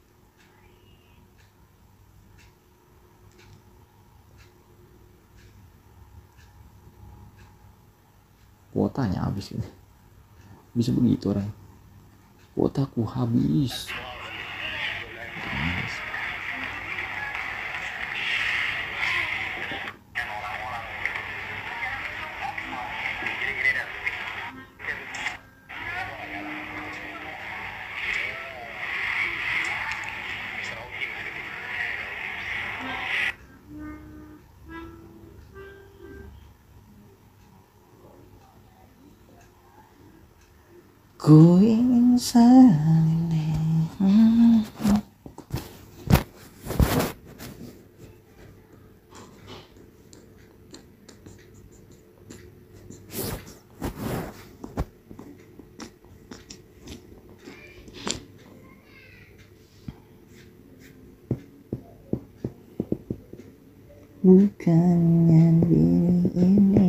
Kuotanya habis ini. Bisa begitu orang. Kuotaku habis. Ku ingin saling hmm. Bukannya diri ini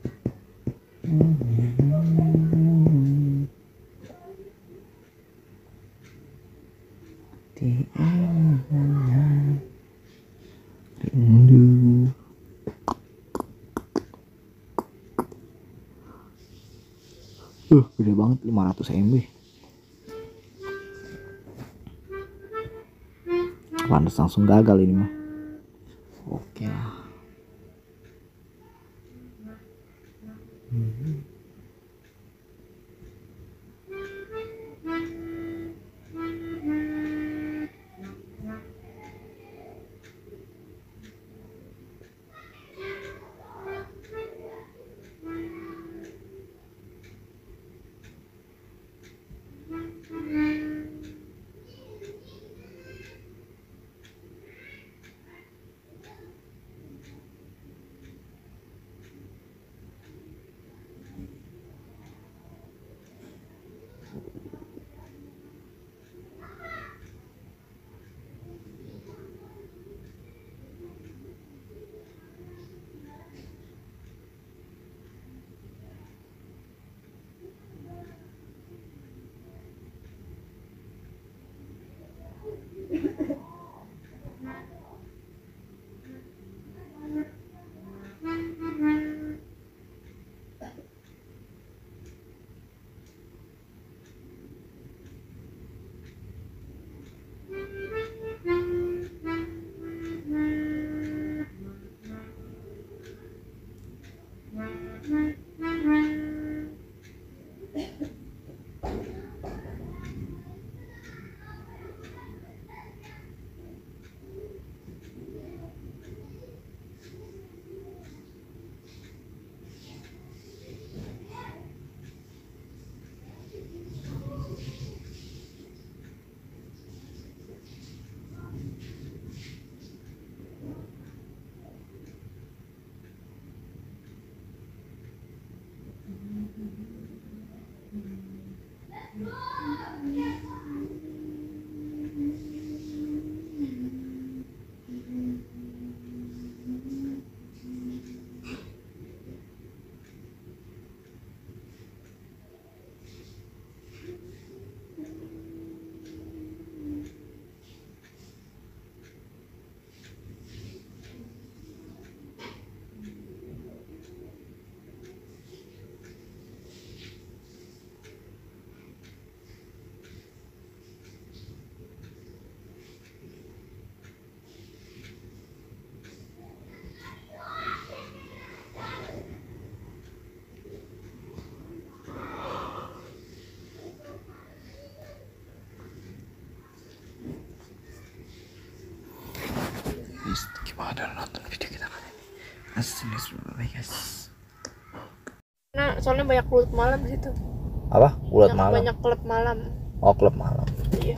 rindu. Uh, gede banget lima ratus M B. Pantes langsung gagal ini mah. Oke lah. Hmm. guys, bye bye guys. Nah, soalnya banyak klub malam di situ. Apa? Ulat Banyak- malam. Banyak klub malam. Oh, klub malam. Iya.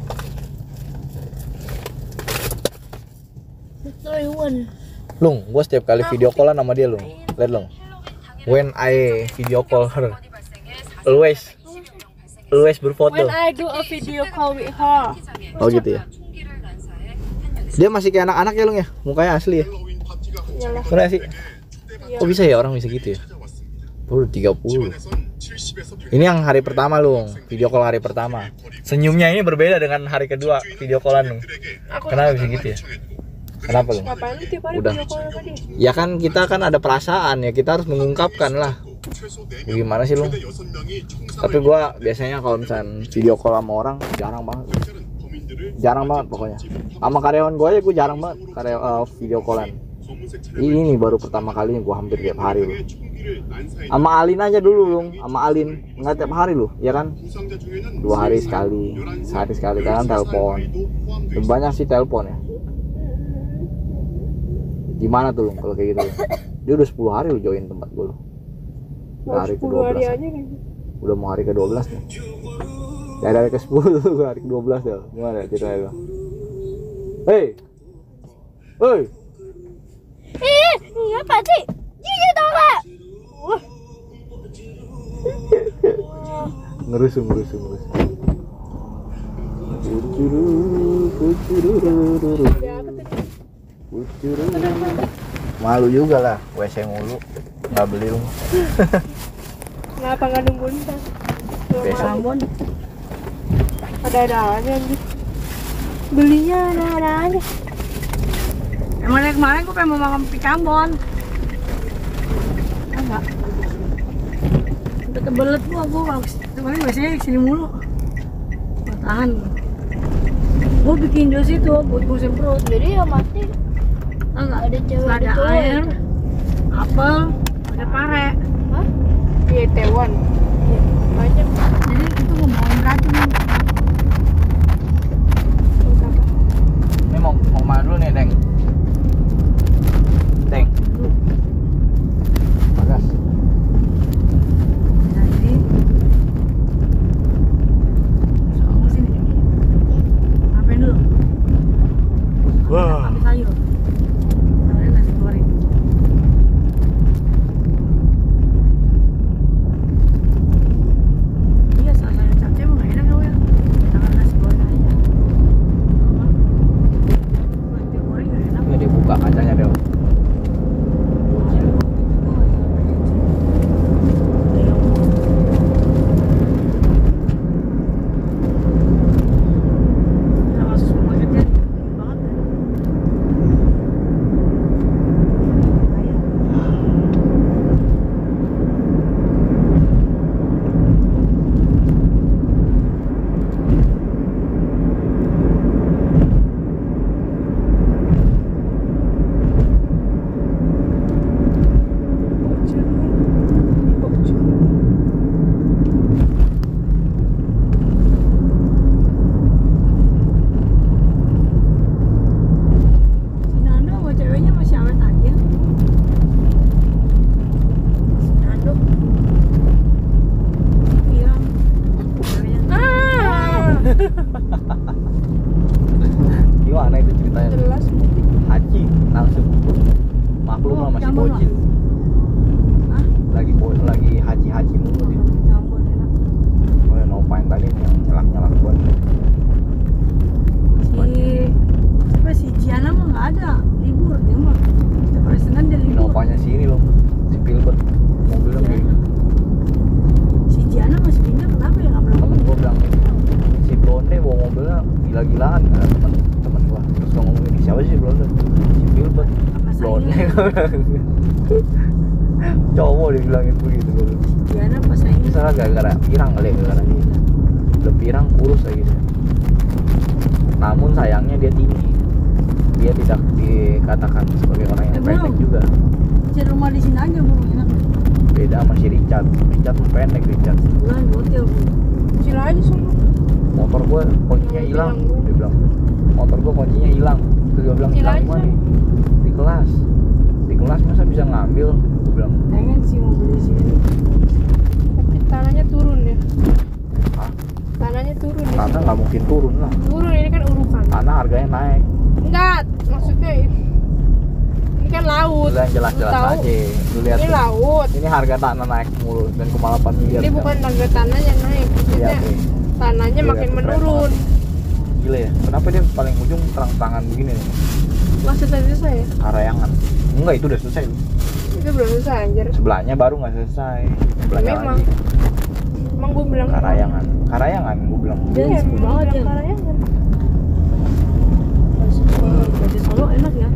Taiwan. Lung, gua setiap kali video callan sama dia, Lung. Lihat, Lung. When I video call her, always always berfoto. When I do a video call with her. Oh gitu ya. Dia masih kayak anak-anak ya, Lung ya? Mukanya asli ya. Iyalah. Bener sih? Kok bisa ya orang bisa gitu ya? Baru tiga puluh. Ini yang hari pertama, Lung. Video call hari pertama. Senyumnya ini berbeda dengan hari kedua video callan, Lung. Kenapa bisa gitu ya? Kenapa, Lung? Ngapain lu tiap hari Udah. video call sama dia? Ya kan kita kan ada perasaan ya, kita harus mengungkapkan lah. Gimana sih, Lung? Tapi gua biasanya kalau misalnya video call sama orang jarang banget. Jarang banget pokoknya. Sama karyawan gua aja gua jarang banget karya uh, video callan. Ini baru pertama kalinya gua hampir tiap hari, Lung. Sama Alin aja dulu, Lung. Sama Alin nggak tiap hari loh, ya kan? Dua hari sekali, sehari sekali kan telepon. Dan banyak sih telepon ya. Gimana tuh, Lung, kalau kayak gitu, Lung? Dia udah sepuluh hari lu join tempat gue, Lung. Udah hari ke dua belas. Udah mau hari ke dua belas nih. Dari hari ke sepuluh ke hari ke dua belas ya. Gimana ceritanya, Lung? Hei. Hei. Eh, ini apa sih? Iya tau gak? Ngerusuh, ngerusuh, ngerusuh. Malu juga lah, W C mulu, nggak beli, Lung. Kenapa nggak nungguin kan? Besok. Ngelamun. Ada-ada aja nih. Belinya ada-ada aja. Emang dari kemarin gue pengen mau makan pikambon. Enggak. Udah kebelet gua, gua kalau kemarin biasanya kesini mulu. Gua tahan. Gua bikin jus itu buat musim perut. Jadi ya mati. Enggak. Ada cewek, ada ada cowok air, itu. apel, ada pare. Hah? Iya, Taiwan. Iya, banyak. Jadi itu gua mau racun. Ini mau mau mana dulu nih, Deng? Deng. Bagas. Jadi soal sini. Ngapain dulu? Wah. Ambil sayur. Ada nasi goreng. Iya, soal sayur capcay mah nggak enak tau ya. Jangan nasi goreng aja. Nasi goreng nggak enak. Ini dibuka kacanya, Del. Sama supermarket ya, dingin banget ya. Si Nando sama ceweknya masih awet aja. Si Nando. Iya. Ceweknya. Gimana itu ceritanya? Jelas. Haji langsung maklum lah, masih Jambon, bocil. Hah? Lagi bo lagi haji-haji mulu dia. Jambon enak. Oh, yang nopain tadi nih yang nyelak-nyelak gua. Si siapa si Ciana mah nggak ada libur dia mah. Setiap hari Senin dia Ini libur. nopanya sini loh. Si Pilbert. Mobilnya kayak gitu. Si Ciana masih pindah kenapa ya nggak belum? Temen gua bilang si Blonde bawa mobilnya gila-gilaan kan, temen temen gua. Terus gua ngomongin siapa sih Blonde? Si Pilbert. Apa Blonde. saingnya? Cowok dibilangin begitu gua bilang. Ciana apa saingnya? Misalnya gara-gara pirang kali ya, gara-gara dia. Udah pirang kurus kayak gitu. Namun sayangnya dia tinggi. Dia tidak dikatakan sebagai orang yang Eh, pendek belum. juga. Cari rumah di sini aja bu, enak. Beda sama si Richard. Richard tuh pendek, Richard. Bulan di hotel bu. Sila aja suruh. Motor gue kuncinya hilang, dia bilang. Motor gue kuncinya hilang. Terus gue bilang Sila hilang aja. gimana nih? Di kelas. Di kelas masa bisa ngambil, gue bilang. Pengen sih mau beli di sini. Tapi tanahnya turun ya. Hah? Tanahnya turun ya. Tanah nggak mungkin turun lah. Turun, ini kan urukan. Tanah harganya naik. Enggak, maksudnya ini kan laut. Lu yang jelas-jelas Lu tahu, aja. Lu lihat ini tuh. laut. Ini harga tanah naik mulu dan ke delapan miliar. Ini bukan harga tanahnya naik, maksudnya Iya, nih. tanahnya Iya, makin keren menurun. Gila ya. Kenapa dia paling ujung terang-terangan begini nih? Masih selesai ya? Karyangan. Enggak, itu udah selesai. Itu belum selesai anjir. Sebelahnya baru nggak selesai. Sebelahnya Memang. lagi. Emang gue bilang Karyangan. Karyangan gue bilang. Iya, sepi emang banget bilang ya. Karyangan. Bahasa Solo enak ya.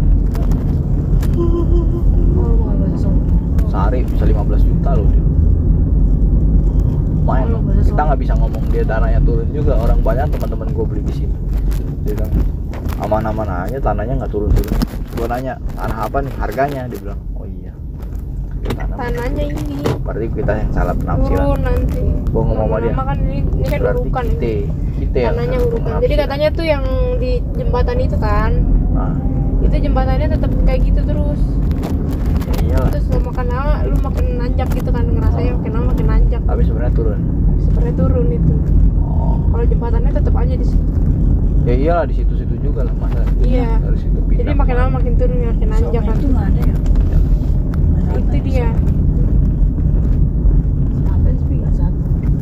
Oh, mau bahasa Solo. Sehari bisa lima belas juta loh dia. Lumayan loh. Kita nggak bisa ngomong dia tanahnya turun juga. Orang banyak teman-teman gue beli di sini. Dia bilang aman-aman aja tanahnya nggak turun-turun. Gue nanya tanah apa nih harganya, dia bilang oh iya. Dia tanah. Tanahnya ini Berarti kita yang salah penafsiran. turun nanti. Gue ngomong sama dia. Lama-lama kan ini, ini kan Berarti urukan kita, ini. kita yang Tanahnya salah urukan. Jadi penafsiran. katanya tuh yang di jembatan itu kan, Nah, itu jembatannya tetap kayak gitu terus. ya iyalah. Terus lu makan lama, lu makin nanjak gitu kan, ngerasanya makin lama makin nanjak. Tapi sebenarnya turun. Sebenarnya turun itu. Oh. Kalau jembatannya tetap aja di situ. Ya iyalah di situ-situ juga lah masa. Iya. Dari situ pindah. Jadi makin lama makin turun, makin nanjak kan. Itu nggak ada ya. Itu dia. Apa sih nggak satu.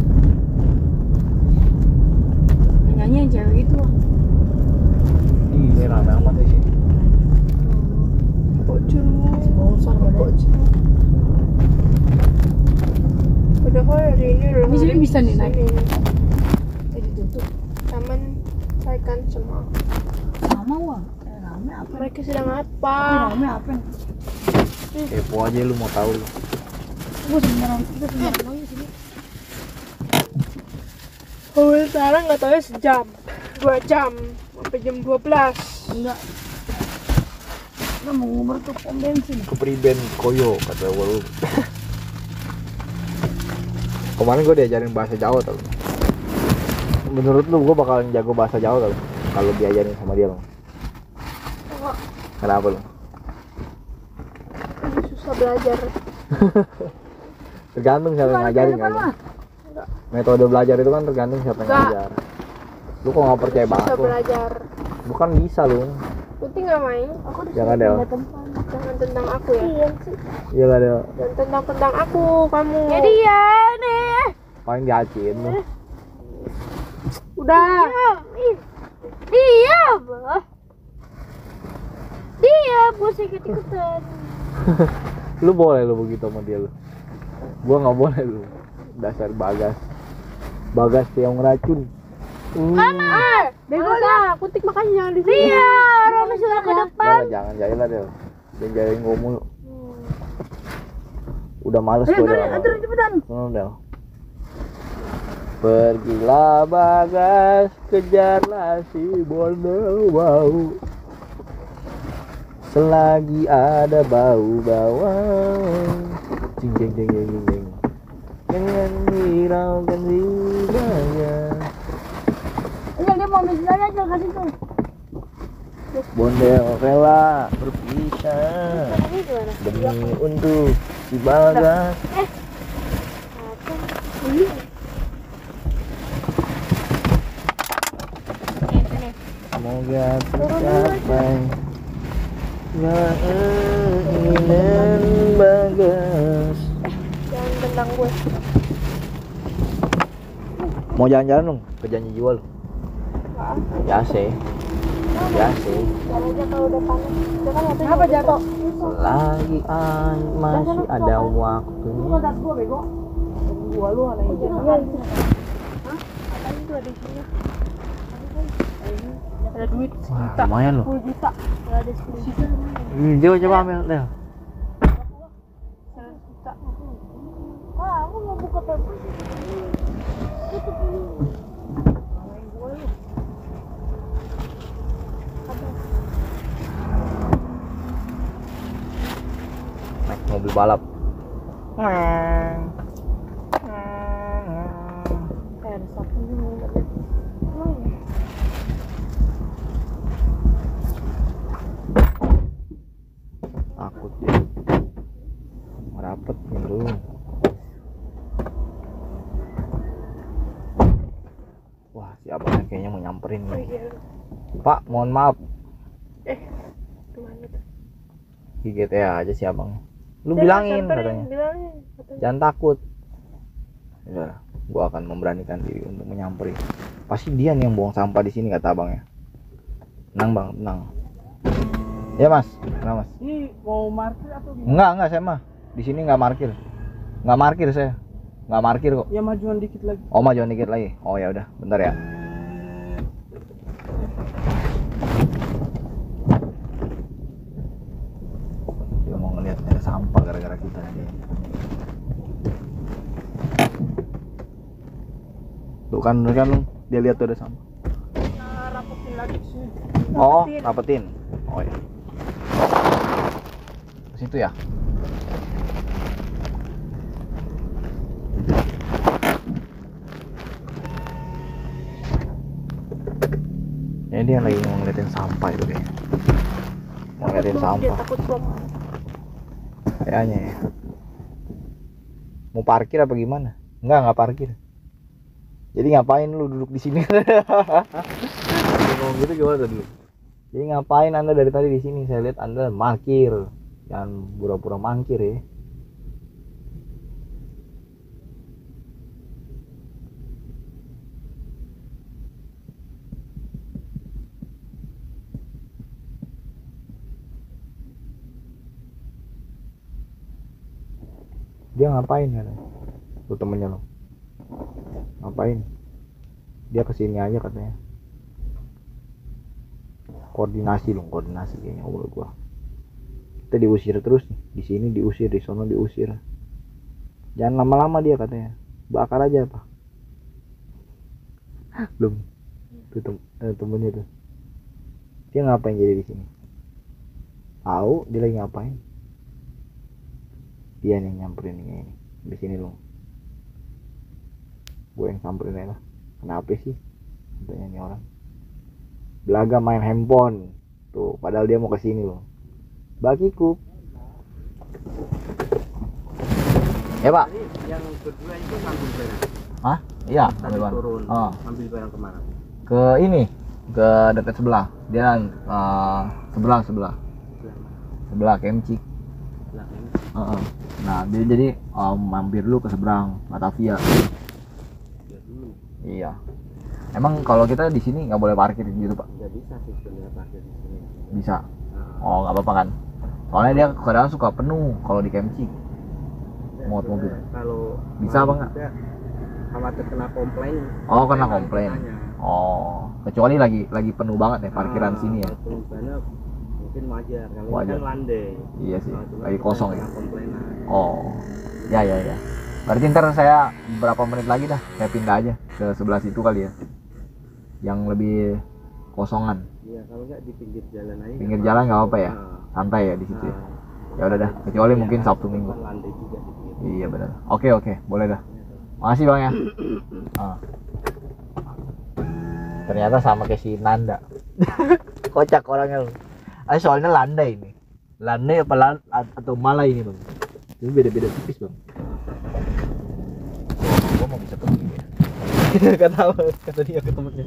Nyanyi yang cewek itu. Ih, ini rame amat di sini. Bocor. Sponsor badannya. Padahal hari ini udah Ini sini hari bisa nih naik. Senin. Eh ditutup. Taman Saikan semua. Sama wah. Eh, rame apa? Mereka sedang Apa apa? rame apa? Kepo aja lu mau tahu lu. Gue sebenarnya kita sebenarnya lagi sini. Oh, sekarang nggak tahu ya sejam, dua jam, sampai jam dua belas. Enggak. Kita mau ngumur ke pom bensin. Ke Priben Koyo kata gue lu. Kemarin gue diajarin bahasa Jawa tau. Menurut lu gue bakalan jago bahasa Jawa tau kalau diajarin sama dia lo. Enggak, Kenapa lu? lebih susah belajar. Tergantung siapa yang ngajarin kan. Metode belajar itu kan tergantung siapa yang Enggak. ngajar. Lu kok nggak percaya banget Susah lu? belajar. Bukan bisa lu. Putih nggak main? Aku Jangan Del. jangan tentang aku ya. Iya sih. Iya gak Del. Dan tentang tentang aku, kamu. Jadi ya nih. Paling diaciin lu. Udah. Diam. Diam, gue ikut-ikutan. Lu boleh lu begitu sama dia lu. Gua nggak boleh lu. Dasar Bagas. Bagas tiang racun. Uh. Ah, bego lah. Kutik makanya jangan di sini. Iya, orang sudah ke depan. Jangan, jangan jahil lah Del. Jangan jahilin gua mulu. Udah males gua Del. Atur cepetan. Sono Del. Pergilah Bagas, kejarlah si Bondowow. Selagi ada bau bawang, jing jing jing jing jing jing. Jangan hiraukan ridanya. Ini dia mau ambil aja kasih tuh. Bondel rela berpisah demi untuk si Bagas. Semoga tercapai keinginan Bagas. Jangan tentang gue. Mau jalan-jalan dong ke Janji Jiwa lu? Ya sih. Ya sih. Jalan aja kalau udah panas. Jangan ada apa jatuh? Lagi ah, masih ada waktunya. Tas gue bego. Gua lu ada yang jalan. Hah? Apaan itu ada di sini? Ada duit Wah, lumayan loh. sepuluh juta. Enggak ada sepuluh juta. Hmm, coba coba ambil Del. seratus juta. Wah, aku mau buka pempes. Naik mobil balap. Eh, ada satu ini. Takut ya. nyamperin Oh nih. iya. Pak, mohon maaf. Eh, kemana tuh? Di G T A aja sih abang. Lu Jangan bilangin samperin, katanya. bilangin katanya. Jangan takut. Ya, gua akan memberanikan diri untuk menyamperin. Pasti dia nih yang buang sampah di sini kata abangnya. Tenang bang, tenang. Ya mas, kenapa mas? Ini mau parkir atau gimana? Enggak, enggak saya mah. Di sini enggak parkir. Enggak parkir saya. Enggak parkir kok. Ya majuan dikit lagi. Oh, majuan dikit lagi. Oh ya udah, bentar ya. Dia mau ngeliat ada sampah gara-gara kita nih. Tuh kan, tuh kan lu, dia lihat tuh ada sampah. Nah, rapetin lagi sih. Oh, rapetin. Oh ya. Ke situ ya. Ya dia lagi mau ngeliatin sampah itu kayaknya. Mau ngeliatin Dia sampah. takut bom. Kayaknya ya. Mau parkir apa gimana? Enggak, enggak parkir. Jadi ngapain lu duduk di sini? Ngomong gitu gimana dulu? Jadi ngapain Anda dari tadi di sini? Saya lihat Anda parkir. Jangan pura-pura mangkir ya. Dia ngapain ya? Tuh temennya lo. Ngapain? Dia kesini aja katanya. Koordinasi loh, koordinasi kayaknya ngobrol gua. Kita diusir terus nih. Di sini diusir, di sono diusir. Jangan lama-lama dia katanya. Bakar aja apa? Belum. Tuh tem eh, temennya tuh. Dia ngapain jadi di sini? Tahu dia lagi ngapain? Dia nih nyamperin ini. Di sini loh. Gue yang samperin aja lah. Kenapa sih? Katanya nih orang. Belaga main handphone. Tuh, padahal dia mau ke sini loh. Bagiku. Ya, Pak. Yang kedua itu ngambil barang. Hah? Iya, Tadi ambil barang. turun. Oh. Ngambil barang kemana? Ke ini, ke dekat sebelah. Dia uh, sebelah sebelah. Sebelah Kemcik. Belakang. Uh-uh. Nah, dia jadi um, mampir dulu ke seberang Batavia. Iya. Emang kalau kita di sini nggak boleh parkir gitu, Pak? Nggak bisa sih sebenarnya parkir di sini. Bisa. Oh, nggak apa-apa kan? Soalnya dia kadang suka penuh kalau di Kemcik. Muat mobil. Kalau Bisa apa nggak? kita khawatir kena komplain. Oh, kena Saya komplain. tanya. Oh, kecuali lagi lagi penuh banget ya parkiran Ah, sini ya. kalau penuh banyak mungkin wajar. Kalau ini Wajar. kan landai. Iya sih, Kalau cuma lagi kita kosong ya. kena komplainan. Oh, ya ya ya. Berarti ntar saya beberapa menit lagi dah, saya pindah aja ke sebelah situ kali ya, yang lebih kosongan. Iya, kalau nggak di pinggir jalan aja. Pinggir jalan nggak apa-apa ya, Nah, santai ya di situ ya. nah. Ya udah dah, kecuali Iya, mungkin Sabtu kan Minggu. landai juga di pinggir. Iya benar. Oke oke, boleh dah. Makasih bang ya. Ah. Ternyata sama kayak si Nanda. Kocak orangnya. Ah, soalnya landai ini. Landai apa lan atau malai ini bang? Ini beda-beda tipis bang. Oh, gua mau bisa pergi ya. Kata apa? Kata dia ke temennya.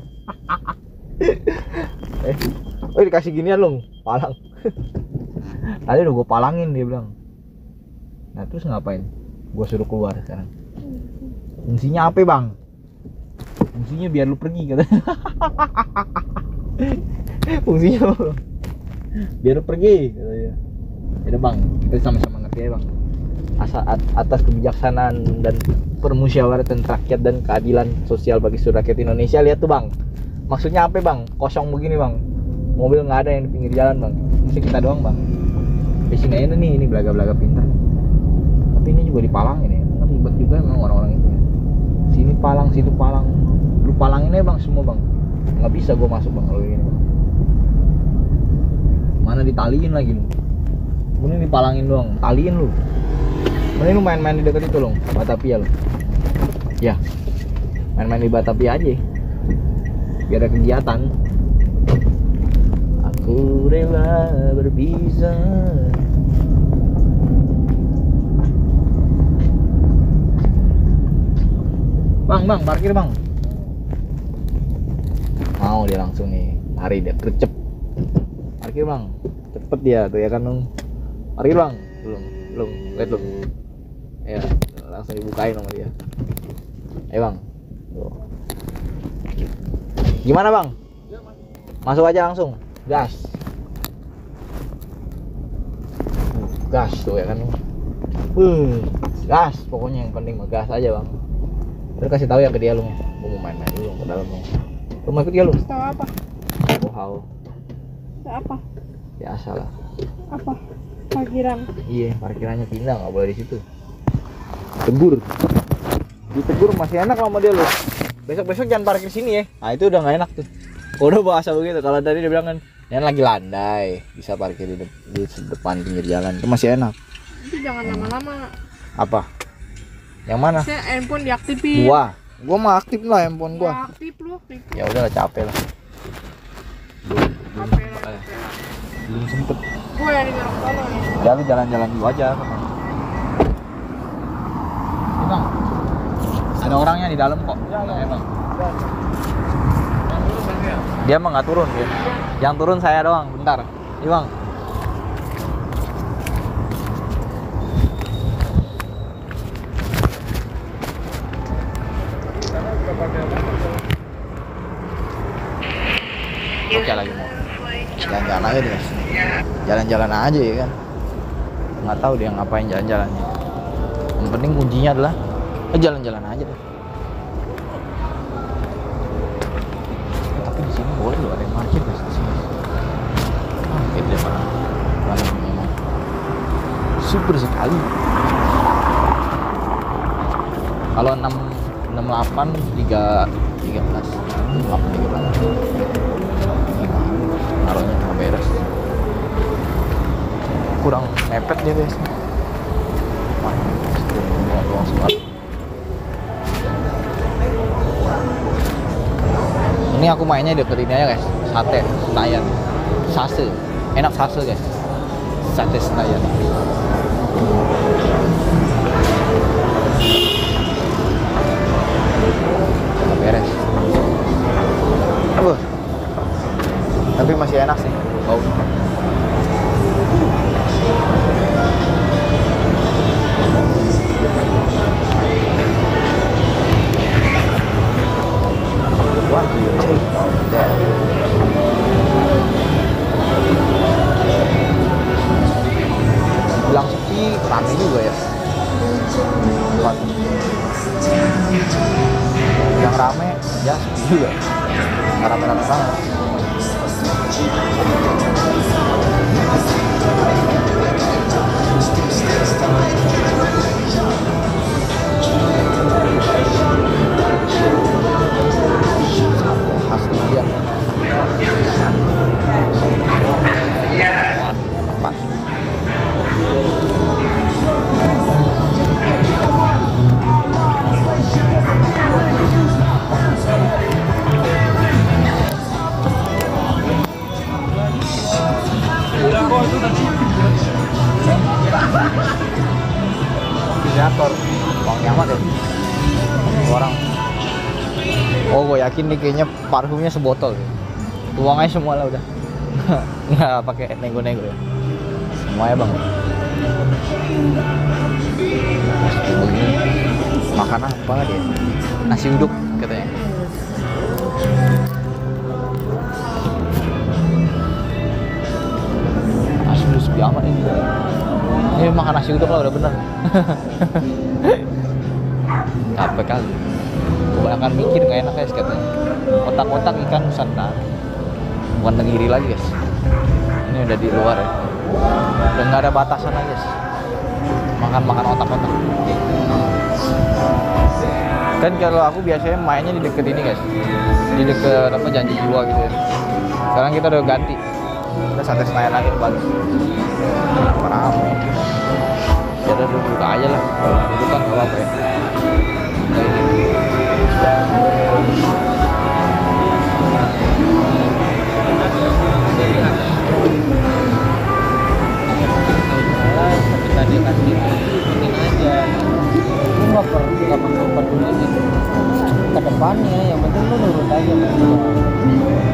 eh, oh dikasih ginian loh, palang. Tadi udah gua palangin dia bilang. Nah terus ngapain? Gua suruh keluar sekarang. Fungsinya apa bang? Fungsinya biar lu pergi katanya. Fungsinya apa? Biar lu pergi katanya. Ya bang, kita sama-sama ngerti ya bang. Asal atas kebijaksanaan dan permusyawaratan rakyat dan keadilan sosial bagi seluruh rakyat Indonesia. Lihat tuh bang, maksudnya apa bang? Kosong begini bang, mobil nggak ada yang di pinggir jalan bang. Mesti kita doang bang. Di sini aja nih, ini belaga-belaga pintar. Tapi ini juga dipalangin ya, ribet juga emang orang-orang itu ya. Sini palang, situ palang. Lu palangin aja bang semua bang. Nggak bisa gua masuk bang kalau ini bang. Mana ditaliin lagi lu? Ini dipalangin doang, taliin lu. Mending lu main-main di dekat itu loh, Batavia lo. Ya, main-main di Batavia aja. Biar ada kegiatan. Aku rela berpisah. Bang, bang, parkir bang. mau dia langsung nih lari, dia gercep, parkir bang, cepet dia tuh ya kan Nung, parkir bang, belum belum lihat belum ya, langsung dibukain sama dia. Eh bang, tuh. Gimana bang, masuk aja langsung gas, gas tuh ya kan. Uh, gas pokoknya, yang penting mah gas aja bang. Terus kasih tahu ya ke dia lu, lu mau main aja lu ke dalam lu. Lu mau ikut dia lu? Tahu apa? Wow. Apa? Biasa lah. Apa? Parkiran. Iya, parkirannya pindah, nggak boleh di situ. Tegur. Ditegur masih enak sama dia lu. Besok-besok jangan parkir sini ya. Nah itu udah nggak enak tuh. Udah bahasa begitu. Kalau tadi dia bilang kan, ini lagi landai, bisa parkir di, de- di depan pinggir jalan. Itu masih enak. Itu jangan lama-lama. Apa? Yang mana? Saya handphone diaktifin. Gua. Gua mah aktif lah handphone gua. Nggak aktif lu, aktif. Ya udah lah, capek lah. Belum, belum, Capek lah, eh, capek lah. belum sempet. Gua yang di ngerok sana nih. Ya lu jalan-jalan dulu aja. Ini bang, ada orangnya di dalam kok. Ya, ya. Bang. Dia mah nggak turun dia. Yang turun saya doang. Bentar. Ini bang. Oke lagi mau jalan-jalan aja deh, jalan-jalan aja ya kan, nggak tahu dia ngapain jalan-jalannya. Yang penting kuncinya adalah eh, jalan-jalan aja deh. Tapi di sini boleh loh, ada yang parkir guys di sini. Ah, gede banget, banget memang, super sekali. Kalau enam enam delapan tiga tiga belas delapan tiga belas naruhnya nggak beres, kurang mepet dia guys. Buang-buang semua. Ini aku mainnya deket ini aja guys, sate Senayan, sase, enak sase guys, sate Senayan. Nggak beres. Uh. Tapi masih enak sih bau. What do you take from that? Bilang sepi, rame juga ya. Tempat yang rame ya sepi juga, nggak rame-rame banget. Khas dia. Pas. Kreator Bang Kiamat ya orang. Oh gue yakin nih kayaknya parfumnya sebotol ya. Tuang aja semua lah udah. Nggak pakai nego-nego ya, semuanya bang. Makan apa dia? Nasi uduk katanya. Nasi uduk sepi amat ini. Ini makan nasi uduk lah udah bener. Capek kali. Kebanyakan mikir nggak enak guys katanya. Otak-otak ikan nusantara. Bukan tenggiri lagi guys. Ini udah di luar ya. Udah nggak ada batasan aja guys. Makan-makan otak-otak. Kan kalau aku biasanya mainnya di deket ini guys. Di deket apa Janji Jiwa gitu ya. Sekarang kita udah ganti. Kita sate Senayan lagi bagus. Rame. Ya udah duduk aja lah. Duduk kan nggak apa-apa ya. Kayak gini. Kita dia kasih ini aja. Lu nggak perlu nggak perlu peduli ke depannya. Yang penting lu nurut aja.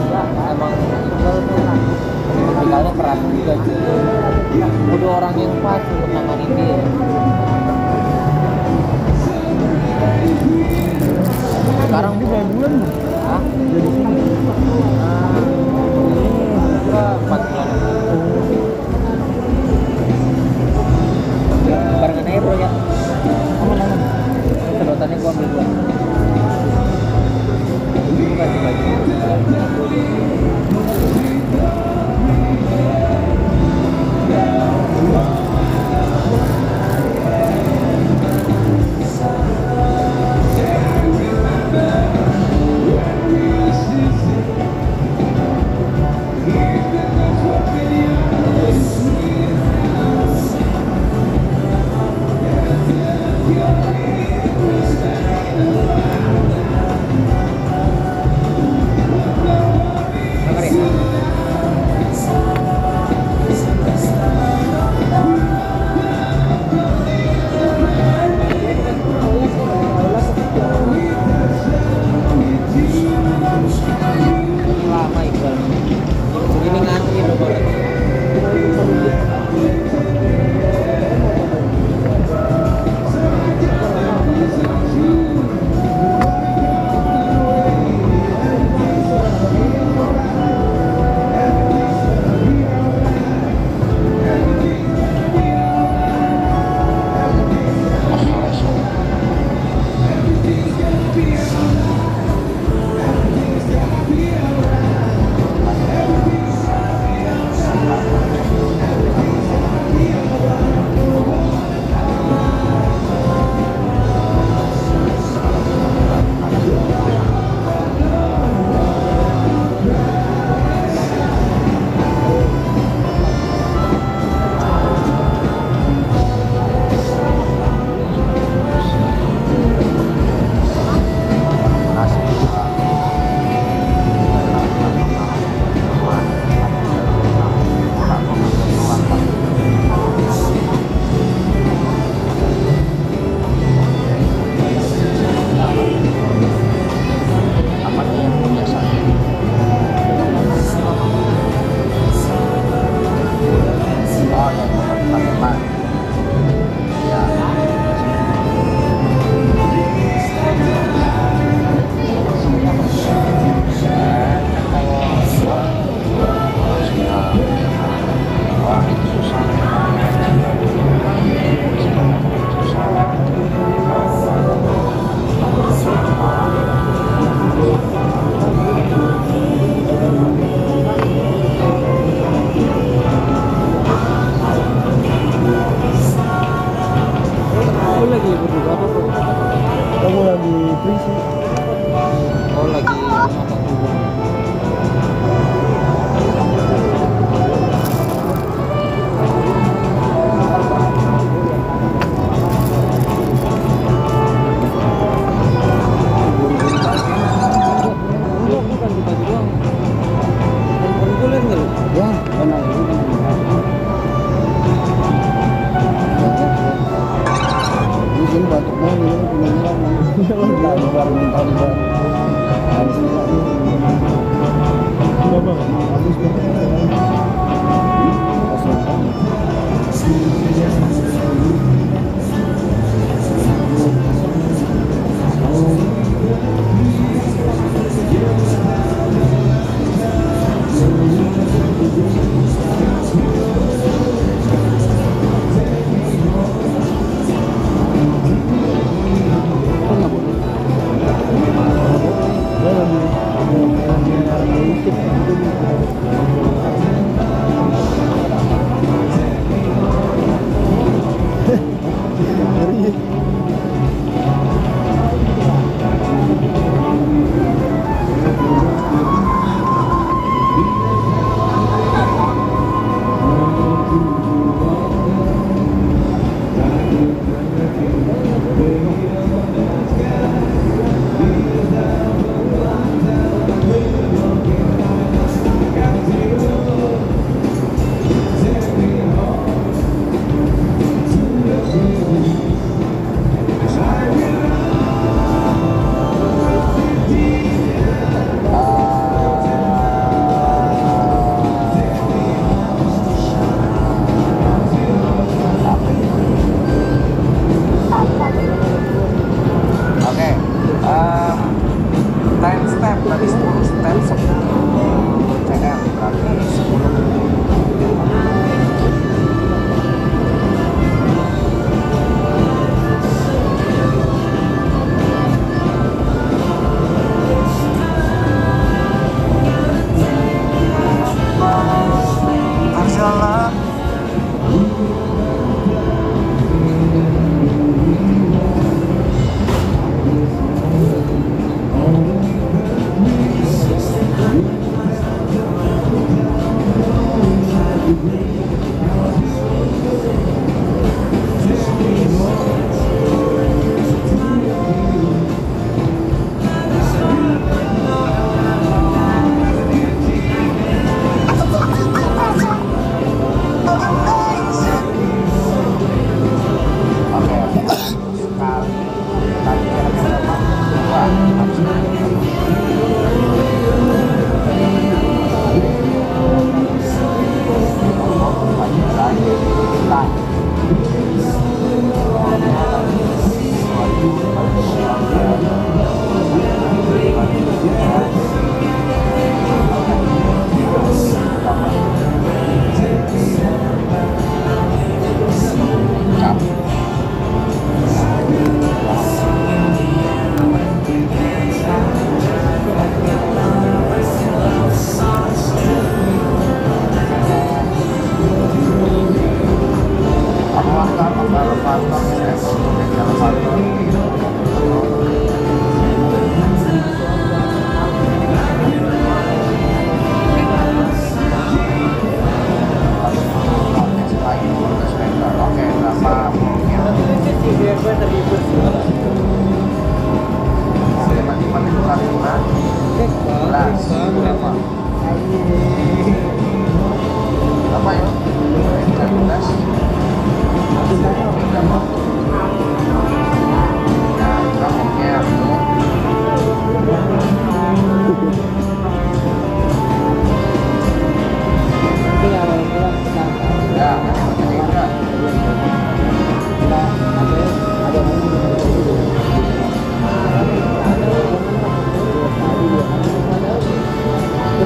emang emang tipikalnya keras juga cuy. Udah orang yang pas untuk nanganin dia. Sekarang di berapa bulan? Hah? Jadi sini? Nah, ini juga empat bulan. Barengan aja bro ya. Aman-aman. Sedotannya gua ambil dua. Bukan baju. Thank you.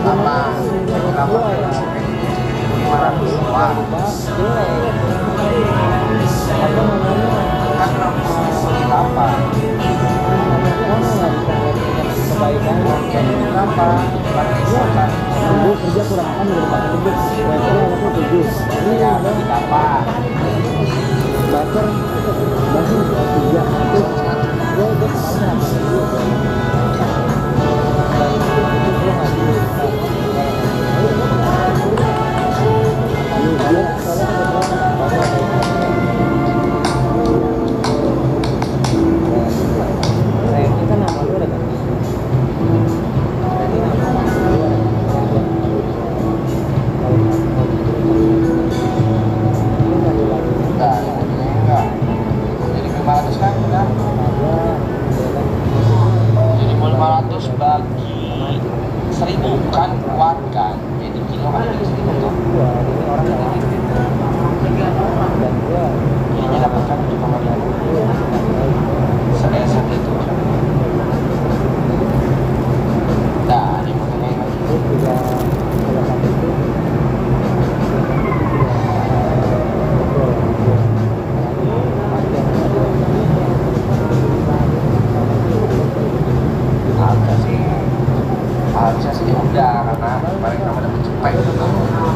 sama berapa lima ratus doang kan enam puluh delapan kebaikan berapa misalkan gue kerja kurang kan udah pakai tujuh level level tujuh ya berapa baser baser tiga itu gue gue kemarin bagi seribu kan kuat kan jadi kilo kan jadi seribu tuh ini orang yang lagi dan gue kayaknya dapatkan tujuh koma lima saya satu itu nah ini motornya lagi juga harusnya sih udah karena kemarin kamu dapat cepet gitu.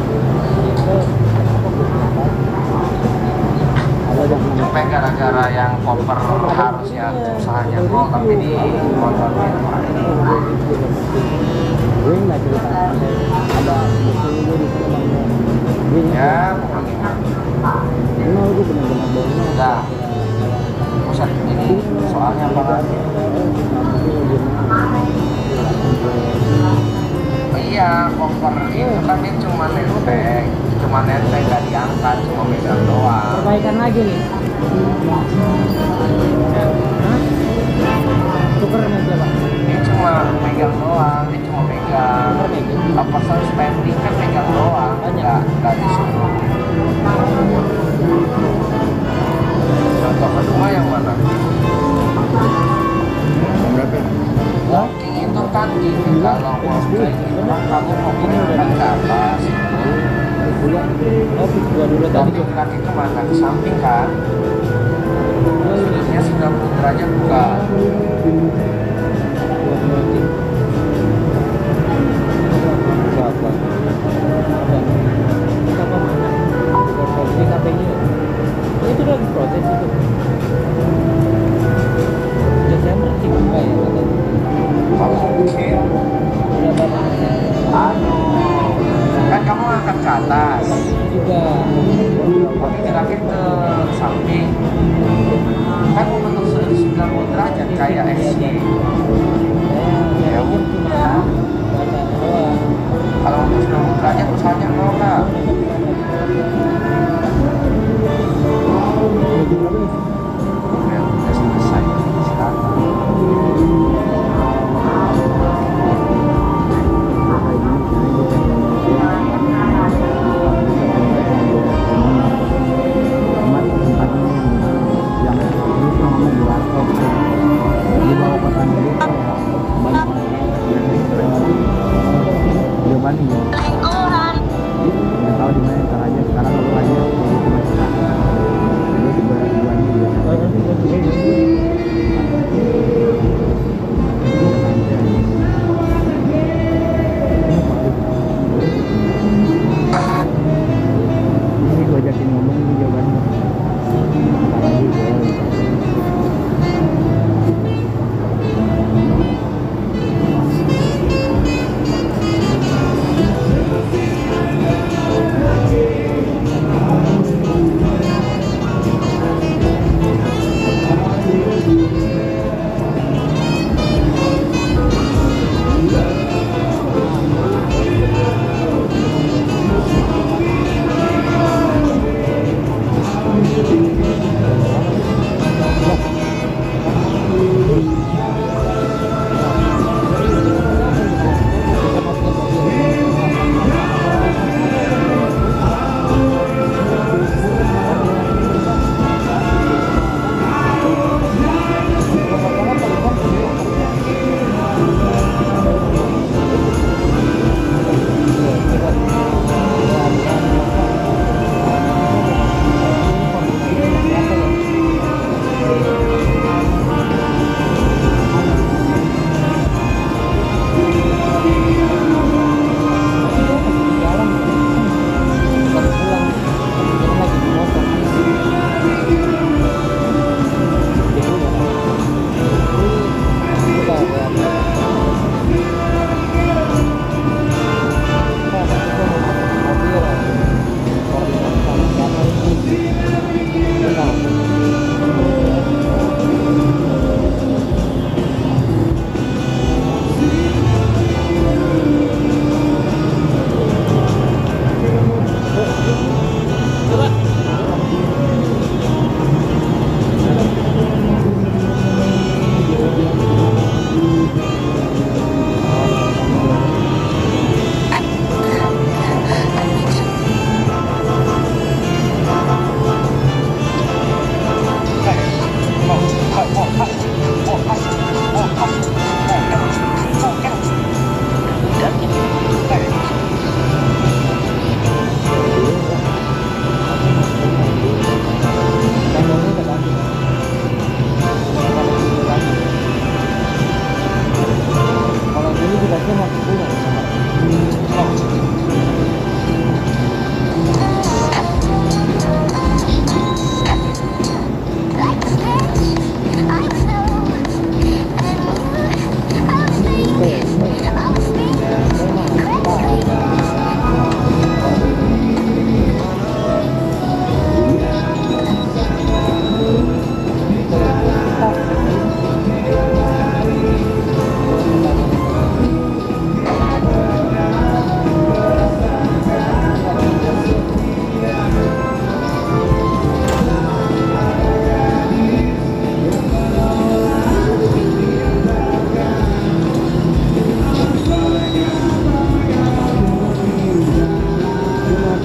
Cepet gara-gara yang koper harusnya usahanya kok tapi di motornya ini gue nggak cerita ada bukunya di sana ya pokoknya udah pusat ini soalnya apa lagi iya, koper itu kan dia cuma nenteng, cuma nenteng gak diangkat, cuma megang doang. Perbaikan lagi nih. Super meja Pak. Dia cuma megang doang, dia cuma megang. Apa soal standing kan megang doang, nggak nggak disuruh. Contoh kedua yang mana? Berapa? Walking itu kan gini, kalau walking itu kan kamu mau kan ke atas tapi kaki kemana? Ke samping kan? Sudutnya sembilan puluh derajat bukan? Itu lagi proses itu. Desember sih enggak ya kata kalau mungkin aduh kan kamu angkat ke atas juga tapi geraknya ke samping kan membentuk sudut sembilan puluh derajat kayak S Y ya udah kalau untuk sembilan puluh derajat usahanya mau nggak udah selesai silakan.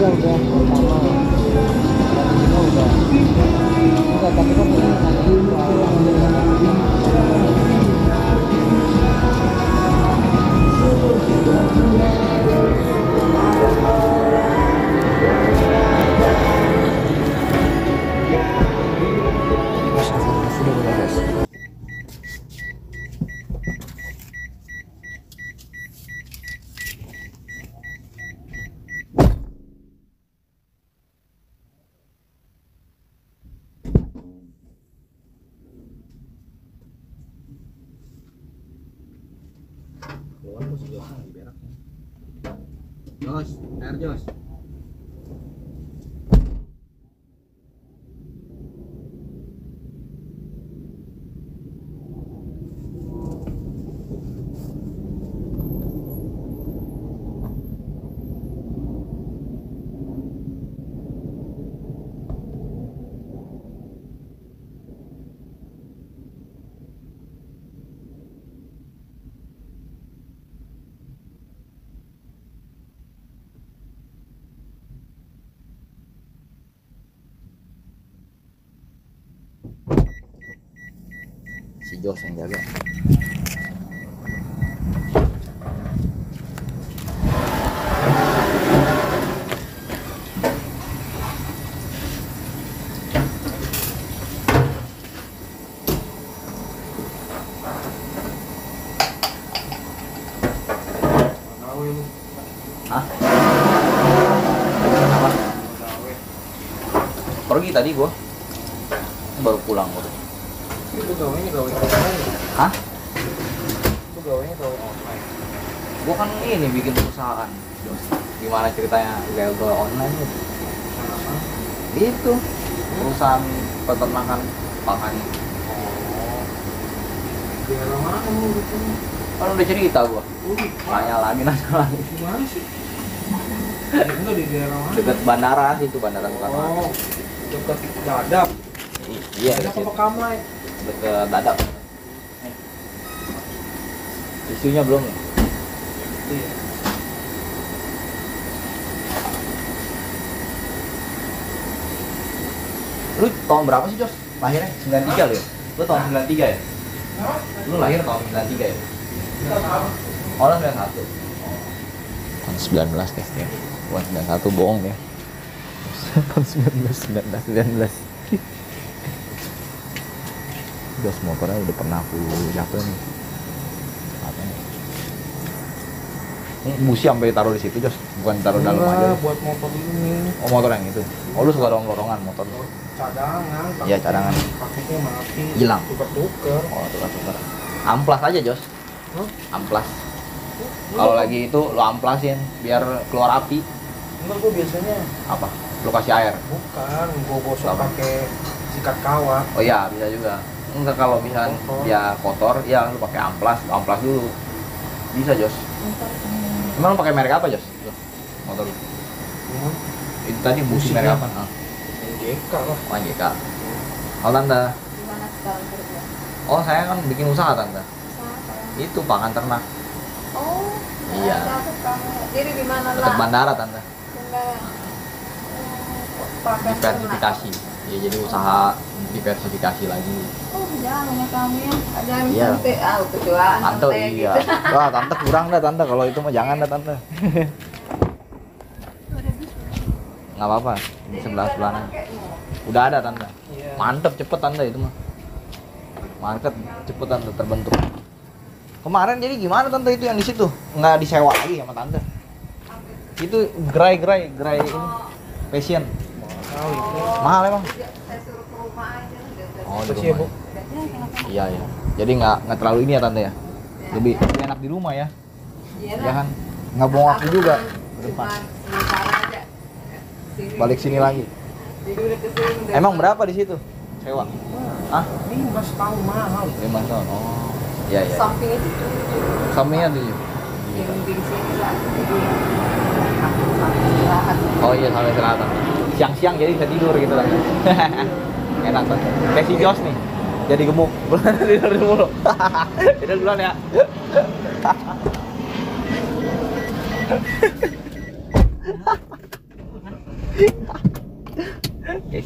tiga udah pertama, yang kedua udah. Enggak, tapi kan ini nanti Jos, air Jos. Si Jos yang jaga. Hah? Kenapa? Pergi tadi gua. Baru pulang gua. itu gawainya gawe online. Hah? Itu gawainya gawe online. Gua kan ini bikin perusahaan. Gimana ceritanya gawe online gitu? Kenapa? Itu perusahaan peternakan pakan. Oh. Di daerah mana kamu gitu? Kan udah cerita gua. Uh, Nanya lagi, nanya lagi. gimana sih? Ya, enggak di daerah mana? Deket bandara situ, bandara Soekarno. Oh, dekat Dadap. Iya, Dadap deket apa Kamai? deket Dadap. Isunya belum ya? Iya. Lu tahun berapa sih, Jos? Lahirnya sembilan tiga lu ya? Lu tahun sembilan tiga ya? Lu lahir tahun sembilan tiga ya? Oh, lu sembilan satu. Tahun sembilan belas deh ya. Bukan sembilan satu, bohong ya. Tahun sembilan belas, sembilan belas, sembilan belas. Jos motornya udah pernah aku jatuh nih. Apa nih? Ini busi sampai taruh di situ, Jos. Bukan taruh dalam aja. Enggak, buat motor ini. Oh, motor yang itu. Oh, lu suka dorong-dorongan motor. Cadangan. Iya, cadangan. Paketnya mati. Hilang. Tuker-tuker. Oh, tukar-tukar. Amplas aja, Jos. Hah? Amplas. Kalau lagi itu lo amplasin biar keluar api. Enggak, gua biasanya Apa? Lo kasih air. bukan, gua gosok Apa? pakai sikat kawat. Oh iya, bisa juga. Enggak, kalau misalnya Kotor. dia kotor, ya lu pakai amplas, lu amplas dulu. Bisa, Jos. Emang lu pakai merek apa, Jos? Tuh, motor lu. Hmm. Itu tadi busi Businya. merek apa? Ah, J K lah. oh, J K. Oh, Tante. Gimana sekarang kerja? Oh, saya kan bikin usaha, Tante. Usaha. Itu pakan ternak. Oh, Iya. cakep kamu. Jadi di mana Dekat lah? bandara, Tante. Bunda. Pakai Diversifikasi. Ya, jadi usaha diversifikasi lagi. Oh, jangan ya kamu ya. Ajarin Iya. tante. Ah, ketuaan Tante, tante iya. gitu. Wah, Tante kurang dah, Tante. Kalau itu mah jangan dah, Tante. Nggak apa-apa. Di sebelah sebelahan. Udah ada, Tante. Iya. Mantep, cepet, Tante, itu mah. Mantep, cepet, Tante, terbentuk. Kemarin jadi gimana, Tante, itu yang di situ? Nggak disewa lagi sama Tante. Itu gerai-gerai, gerai ini. Passion. Tahu itu. Mahal emang. Saya suruh ke rumah aja. Oh, di Makasih ya, rumah. Bu. Iya, iya. Jadi nggak nggak terlalu ini ya, Tante ya. Lebih, lebih enak di rumah ya. Iya Ya kan? Nggak buang waktu juga. Ke depan. Cuma sementara aja. Sini. Balik sini lagi. Jadi udah kesini. udah Emang selesai. berapa di situ? Sewa? Hah? Ini mas tahu mahal. lima tahun. Oh. Iya, iya. Samping itu tuh. Sampingnya tujuh. Yang di sini lah. Jadi aku sampai istirahat. Oh iya, sampai selatan. Siang-siang jadi bisa tidur gitu kan. Enak kan. Kayak si Jos nih. Jadi gemuk. Tidur dulu. Tidur duluan ya.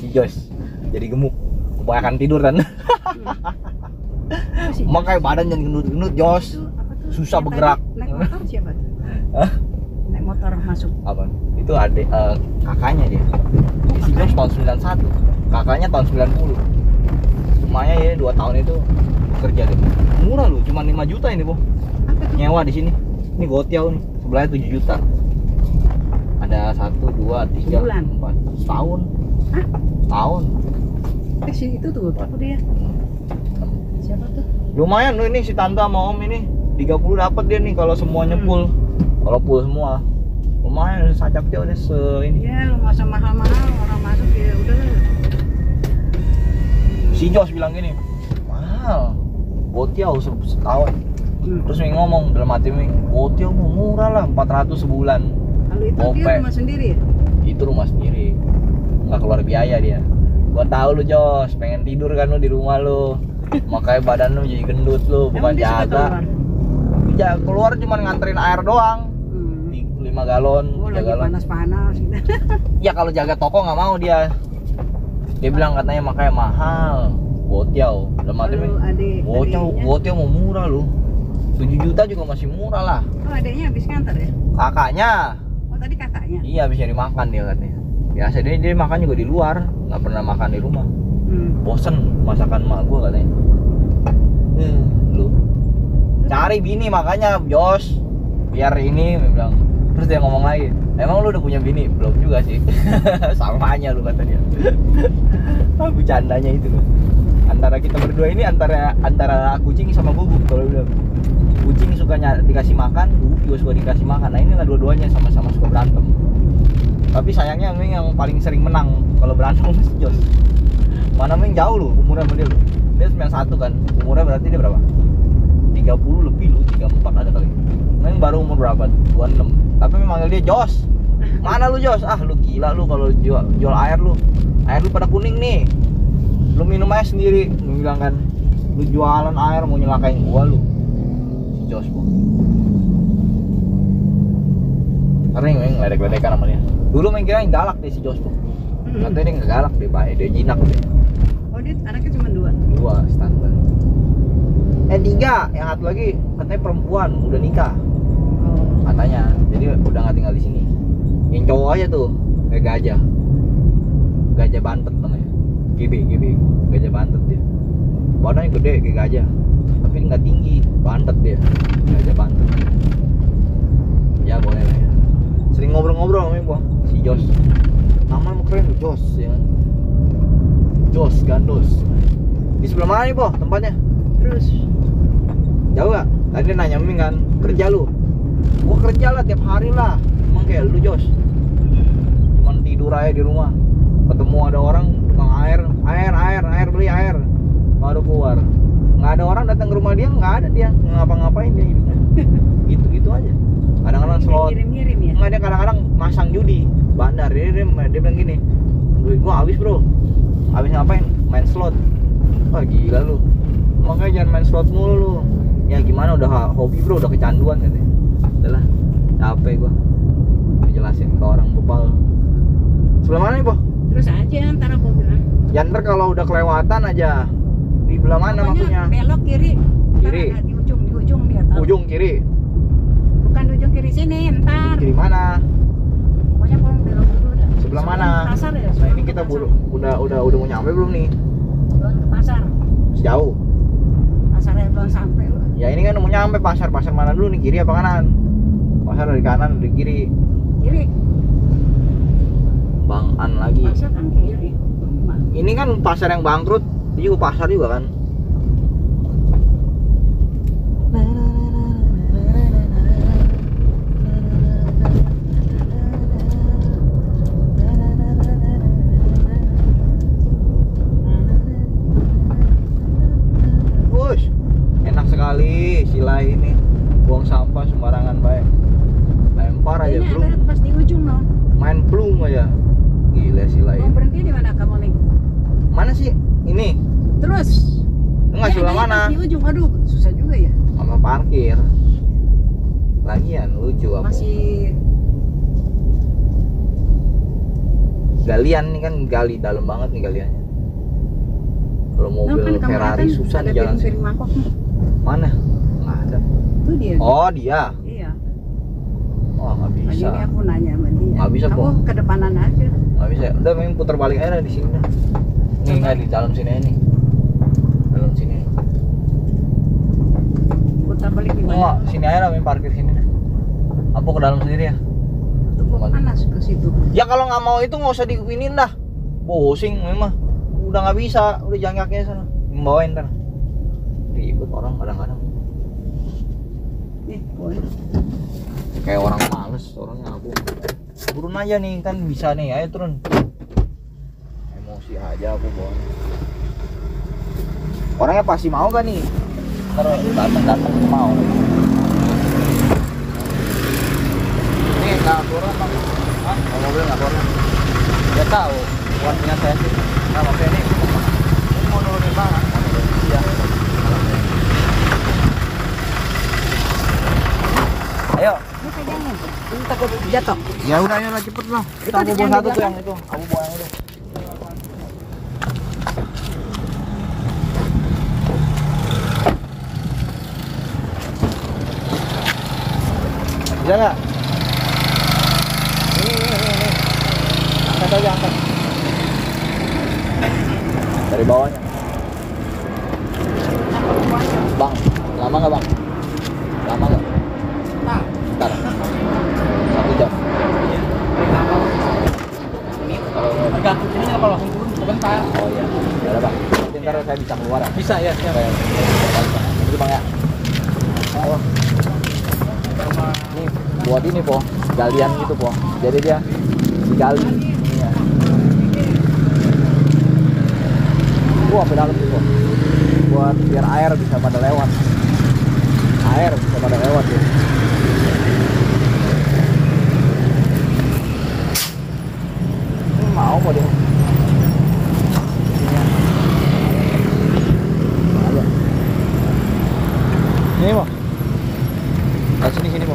Jos jadi gemuk, kebanyakan tidur kan. Makanya badan jangan gendut-gendut Jos, susah bergerak. Naik motor siapa tuh? Hah? Naik motor masuk. Apa? Itu adik uh, kakaknya dia. Si Jos tahun sembilan puluh satu, kakaknya tahun sembilan puluh. Semuanya ya dua tahun itu kerja deh. Murah loh, cuma lima juta ini, Bu. Nyewa di sini. Ini Gotiau nih, sebelahnya tujuh juta. Ada satu, dua, tiga, Sebulan? empat, setahun. Hah? Tahun. Eh si itu tuh apa dia? Siapa tuh? Lumayan loh ini si tante sama om ini tiga puluh dapat dia nih kalau semuanya full. Kalau full semua lumayan sajap dia udah se ini. Ya lu masa mahal-mahal orang masuk ya udah lah. Si Jos bilang gini, mahal. Gotiau setahun. Hmm. Terus Ming ngomong dalam hati Ming, Gotiau mau murah lah empat ratus sebulan. Kalau itu Gope. dia rumah sendiri ya? Itu rumah sendiri. Nggak keluar biaya dia. Gua tahu lu Jos, pengen tidur kan lu di rumah lu. Makanya badan lu jadi gendut lu, bukan Emang dia suka jaga. keluar? Ya keluar cuma nganterin air doang. Hmm. lima galon, Oh tiga lagi galon. panas-panas gitu. Ya kalau jaga toko nggak mau dia. Dia bilang katanya makanya mahal. Gotiau. Dalam hati Ming, Kalau adik Gotiau, adiknya- Gotiau mau murah lu. tujuh juta juga masih murah lah. Oh adiknya habis nganter ya? Kakaknya. Oh tadi kakaknya? Iya habis nyari makan dia katanya. Biasa dia, dia makan juga di luar, nggak pernah makan di rumah. Hmm. Bosen masakan mak gua katanya. Hmm, lu cari bini makanya Jos, biar ini dia bilang. Terus dia ngomong lagi, emang lu udah punya bini? Belum juga sih. Sama aja lu kata dia. Bercandanya itu loh. Antara kita berdua ini antara antara kucing sama guguk kalau bilang. Kucing sukanya dikasih makan, guguk juga suka dikasih makan. Nah inilah dua-duanya sama-sama suka berantem. Tapi sayangnya Ming yang paling sering menang kalau berantem si Jos. Mana Ming jauh lu umurnya sama dia lu. Dia sembilan puluh satu kan. Umurnya berarti dia berapa? tiga puluh lebih lu, tiga puluh empat ada kali. Ming baru umur berapa? dua puluh enam. Tapi Ming manggil dia Jos. Mana lu Jos? Ah lu gila lu kalau jual jual air lu. Air lu pada kuning nih. Lu minum aja sendiri. Ming bilang kan, lu jualan air mau nyelakain gua lu. Si Jos, Bu. Sering Ming ledek-ledekan sama dia. Dulu Ming kira yang galak deh si Jos tuh. Katanya dia nggak galak deh, baik dia jinak deh. Oh dia anaknya cuma dua? Dua standar. Eh tiga, yang satu lagi katanya perempuan udah nikah. Oh. Katanya, jadi udah nggak tinggal di sini. Yang cowok aja tuh kayak gajah. Gajah Bantet namanya. G B, G B, gajah Bantet dia. Badannya gede kayak gajah, tapi nggak tinggi, Bantet dia. Gajah Bantet. Ya boleh lah ya. Sering ngobrol-ngobrol sama gua, si Jos. Namanya keren tuh, Jos ya. Jos Gandos. Di sebelah mana nih, Po, tempatnya? Terus Jauh gak? Tadi dia nanya Ming kan, kerja lu? Gua kerja lah tiap hari lah. Emang kayak lu Jos? Cuman tidur aja di rumah. Ketemu ada orang tukang air, air, air, air, beli air. Baru keluar. Nggak ada orang datang ke rumah dia, nggak ada dia. Ngapa-ngapain dia hidupnya. Gitu-gitu aja. Kadang-kadang slot. ngirim-ngirim ya? Nggak, dia kadang-kadang masang judi. Bandar, dia, dia, dia bilang gini, duit gua habis bro. Habis ngapain? Main slot. Wah gila lu. Makanya jangan main slot mulu lu. Ya gimana udah hobi bro, udah kecanduan katanya. Udahlah, capek gua dijelasin ke orang bebal. Sebelah mana nih, Po? Terus aja antara gua bilang. Ya ntar kalau udah kelewatan aja. Di belah mana maksudnya? Belok kiri. Kiri. Ntar ada di ujung, di ujung dia tahu. Ujung kiri. Bukan di ujung kiri sini, ntar. Kiri mana? Pokoknya kalau belok dulu dah. Sebelah mana? Pasar ya. Nah sebelum ini ke kita pasar. buru, udah udah udah mau nyampe belum nih? Belum ke pasar. Sejauh. Pasarnya belum sampai lu. Ya ini kan mau nyampe pasar. Pasar mana dulu nih? Kiri apa kanan? Pasar dari kanan, dari kiri. Kiri. Bang An lagi. Pasar kan kiri. Ini kan pasar yang bangkrut. Ini juga pasar juga kan? Wush, enak sekali sila ini. Buang sampah sembarangan baik. Lempar aja Ini belum. ada pas di ujung loh. Main plung aja. Gila sila Mau ini. berhenti di mana kamu nih? Mana sih? Ini. Terus. Enggak Ya, sebelah naik mana? pas di ujung, aduh susah juga ya. Sama parkir. Lagian lucu apa? Masih galian nih kan, gali dalam banget nih galiannya. Kalau mobil Nah, kan Ferrari kan susah ada nih jalan sini. piring mangkok nih. Mana? Nggak ada. Itu dia. Oh dia. Iya. Oh nggak bisa. Jadi aku nanya sama dia. Nggak bisa, Kamu Po. kedepanan aja. Nggak bisa. Udah memang putar balik aja di sini dah. Nih nggak di dalam sini aja nih. Dalam sini. Putar balik di Oh mana? sini aja lah, main parkir sini dah. Apa ke dalam sendiri ya? Tunggu panas ke situ. Ya kalau nggak mau itu nggak usah diinin dah. Pusing memang. Udah nggak bisa, udah jangkaknya sana. Membawain ntar. Ribet orang kadang-kadang. Nih, boy. Kayak orang males, orangnya aku. Turun aja nih kan bisa nih, ayo turun. Emosi aja aku bawa. Orangnya pasti mau gak nih? Ntar datang-datang mau. Ini nggak turun bang? Hah? Kalau mobil nggak turun? Ya tahu, warnanya saya sih. Nah maksudnya ini, ini mau nurunin mana? Mau nurunin, iya. Ayo. Ini pegangin. Ini takut jatuh. Ya udah ayo lah cepet lah. Kita aku bawa satu tuh yang itu. Aku bawa yang itu. Bisa nggak? Ini, ini, ini, ini. Angkat aja, angkat. Dari bawahnya. Bang, lama nggak bang? Lama nggak? Bentar. Satu jam. Tergantung ini apa langsung turun sebentar. Oh iya. Ya udah bang. Nanti ntar saya bisa keluar. Ya? Bisa ya, siap. Itu bang ya. Oh. Ini buat ini po, galian gitu po. Jadi dia digali. Iya. Wah, sampai dalam tuh po. Buat biar air bisa pada lewat. Air bisa pada lewat ya. Ini mau kok dia. Ayo. Ini po. Nah, sini sini po.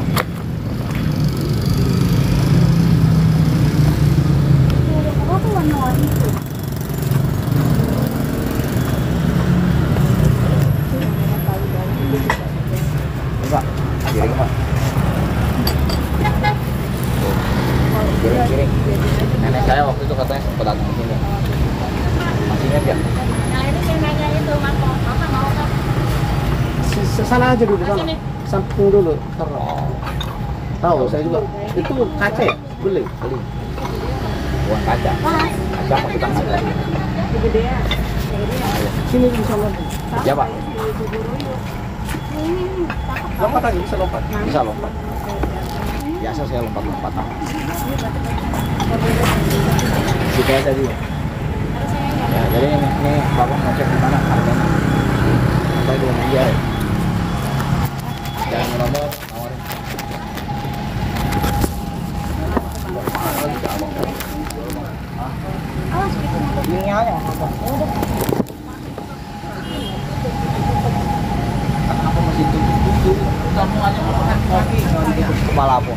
Apa warna-warni itu? Ini pak, kiring pak. Kiring kiring. Nenek saya waktu itu katanya sempat datang ke sini. Masih ingat ya? Nah, ini kayaknya itu mangkok. Mama mau kan? Sana aja dulu sana. Samping dulu. Ntar. Tahu saya juga. Itu kaca ya? Beli. Beli. Bukan kaca. Kaca apa kita kaca? Kegedean. Sini bisa lompat. Ya pak. Lompat lagi bisa lompat. Bisa lompat. Biasa saya lompat-lompat. Situ aja dulu. Ya, jadi ini, ini bapak mau cek di mana harganya. Sampai dulu aja ya. Jangan ngerobot, nawarin. Ini aja apa? Kenapa masih tutup? Kamu aja mau makan lagi, kepala apa?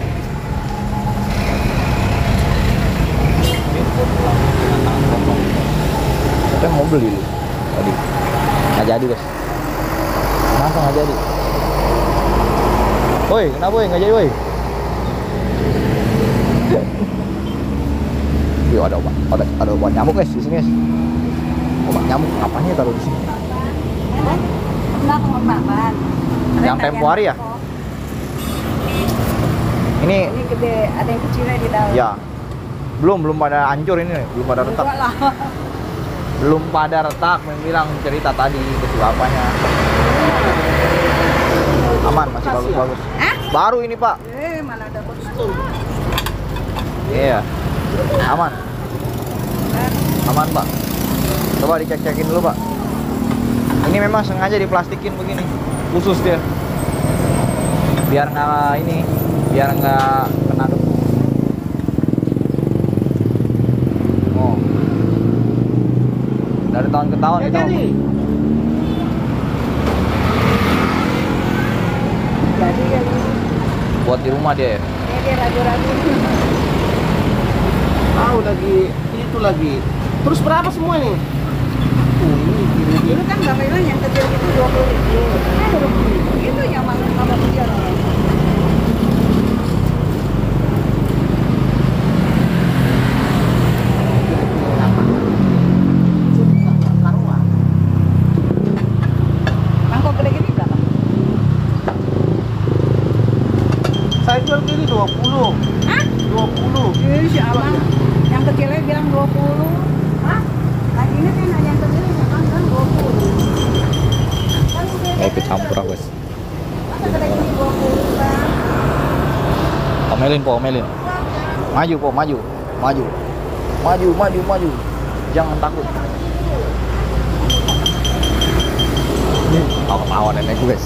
Saya mau beli lu tadi, nggak jadi guys. Kenapa nggak jadi? Woi, kenapa woi nggak jadi woi? Yo ada obat, ada ada obat nyamuk guys di sini guys. Obat nyamuk ngapain ya taruh di sini? Enggak pengembangan. Yang tempo hari ya? Ini Ini gede, ada yang kecilnya di dalam. ya belum belum pada hancur ini, belum pada retak. Enggak lah. Belum pada retak, memang bilang cerita tadi ke bapaknya. Aman, masih bagus-bagus. Baru ini pak. Eh, mana ada bekas. Iya, aman. Aman pak. Coba dicek-cekin dulu pak. Ini memang sengaja diplastikin begini, khusus dia. Biar nggak ini, biar nggak kena debu. Oh. Dari tahun ke tahun itu. Jadi yang Buat di rumah dia ya. ini dia ragu-ragu. Ah, lagi itu lagi. Terus berapa semua ini? Oh, ini ini. Itu kan bapak bilang yang kecil itu dua puluh ribu. Itu yang mana sama dia. Mangkok gede gini berapa? Saya jual gini dua puluh. Hah? dua puluh. Ini si abang yang kecilnya bilang dua puluh. Hah? Lagi ini kan ada yang kecil yang abang bilang dua puluh. Kan udah Kayak ikut campur aku guys. masa gede gini dua puluh bang. Omelin po, omelin. Maju po, maju, maju, maju, maju, maju. Jangan takut. Aku ketawa nenekku guys.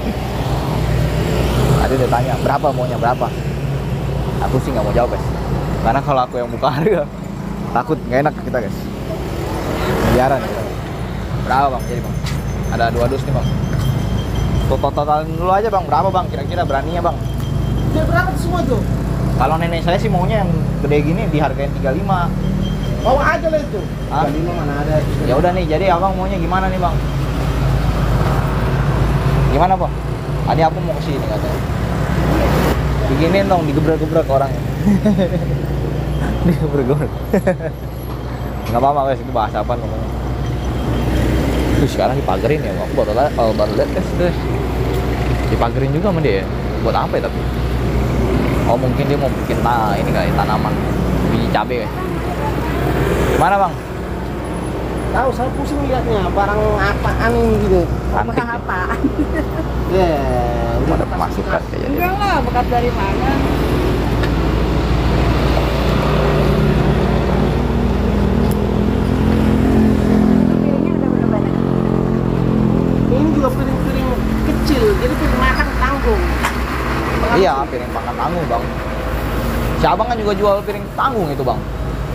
Tadi dia tanya berapa maunya berapa. Aku sih nggak mau jawab guys. Karena kalau aku yang buka harga, takut nggak enak ke kita guys. Miliaran kita. Berapa bang? Jadi bang, ada dua dus nih bang. Total totalin dulu aja bang. Berapa bang? Kira-kira beraninya bang? Dia berapa semua tuh? Kalau nenek saya sih maunya yang gede gini dihargain tiga puluh lima. Bawa aja lah itu. Hah? tiga puluh lima mana ada. Ya udah nih, jadi abang maunya gimana nih bang? Gimana bang? Tadi aku mau kesini katanya. Bikinin dong, digebrak-gebrak orangnya. Digebrak-gebrak. Nggak apa-apa guys, itu bahasa apa namanya? Terus sekarang dipagerin ya, aku baru lihat, oh, baru lihat guys, guys. Dipagerin juga sama dia. Buat apa ya tapi? Oh mungkin dia mau bikin nah ini kali tanaman biji cabai. Gimana bang? Tahu saya pusing lihatnya barang apaan ini gitu. Antik. Bekas apaan? Ya, udah Ada pemasukan kayaknya. Enggak lah, bekas dari mana? Piringnya udah berapa banyak? Ini juga piring-piring kecil, jadi piring makan tanggung. Iya, piring makan tanggung bang. Si abang kan juga jual piring tanggung itu bang.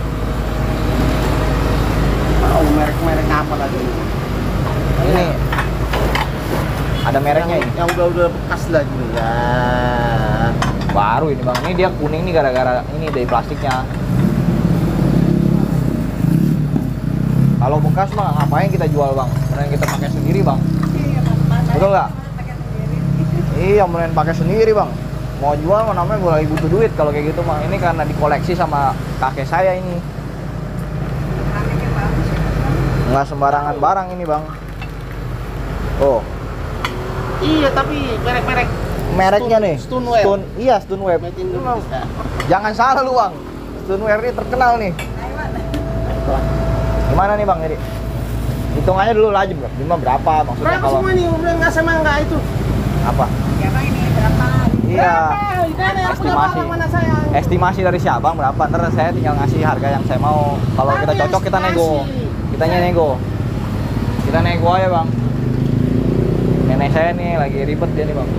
Tahu merek-merek apa lagi? Ini ada mereknya yang, ini. yang udah-udah bekas lagi ya. Baru ini bang. Ini dia kuning nih gara-gara ini dari plastiknya. Kalau bekas bang, ngapain kita jual bang? Mending kita pakai sendiri bang. Iya, Pak. Betul nggak? Pakai sendiri. Iya, mending pakai sendiri bang. Mau jual mah namanya gue lagi butuh duit kalau kayak gitu mah. Ini karena dikoleksi sama kakek saya ini. Rakitnya bagus ya. Nggak sembarangan barang ini bang. Oh, Iya, tapi merek-merek mereknya Stone- nih. Stoneware. Stone, iya Stoneware. made in Indonesia. Jangan salah lu bang. Stoneware ini terkenal nih. Gimana nih bang? Jadi hitung aja dulu lajim bro. Lima berapa maksudnya Berapa kalau semua nih? Udah nggak sama nggak itu? apa? Ya Bang, ini berapa? Iya. Berapa? Ini yang punya Estimasi. barang mana saya? Estimasi dari si abang berapa? Ntar saya tinggal ngasih harga yang saya mau. Kalau kita Tapi cocok kita nego. estimasi. Kitanya nego. Kita nego aja bang. Nenek saya nih lagi ribet dia nih bang.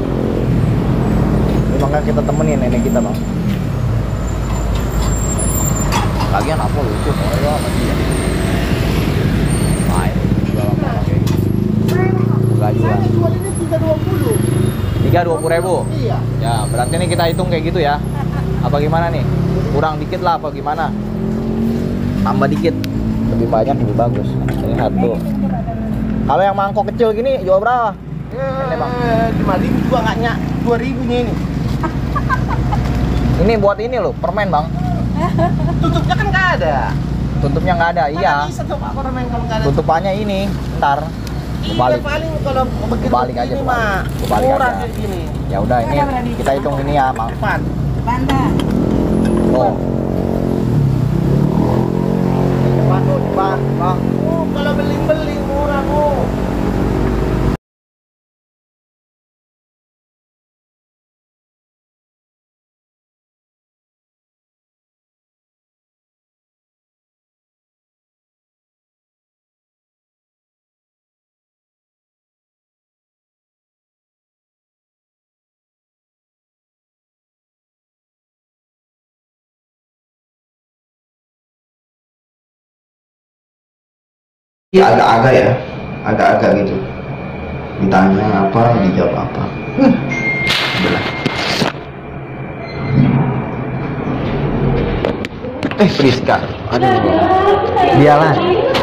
Ini makanya kita temenin nenek kita bang. Lagian apa lucu kalau ya sama dia. Main jual apa kayak gitu. Enggak juga. Saya jual ini tiga dua puluh. Tiga dua puluh ribu. Iya. Ya berarti nih kita hitung kayak gitu ya. Apa gimana nih? Kurang dikit lah apa gimana? Tambah dikit. Lebih banyak lebih bagus. Ini satu. Kalau yang mangkok kecil gini jual berapa? Ini bang. Eh, lima ribu juga nggak nyak dua ribunya ini. Ini buat ini loh permen bang. Tutupnya kan nggak ada. Tutupnya nggak ada. Iya. Mana bisa tuh Pak permen kalau nggak ada? Tutupannya ini. Ntar. Iya, Balik. paling kalau begitu Balik aja, ini balik. mah Balik murah aja. kayak gini. Ya udah ini kita hitung ini ya bang. Depan. Banda. Oh. Depan tuh depan bang. Oh, kalau beling-beling murah bu. Ya agak-agak ya, agak-agak gitu. Ditanya apa, dijawab apa. Hmm. Udah. Eh, Priska. Aduh. Dialah.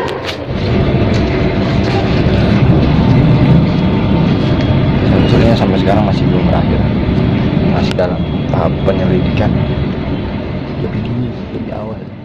Sebenarnya sampai sekarang masih belum berakhir. Masih dalam tahap penyelidikan. Lebih dulu, lebih awal.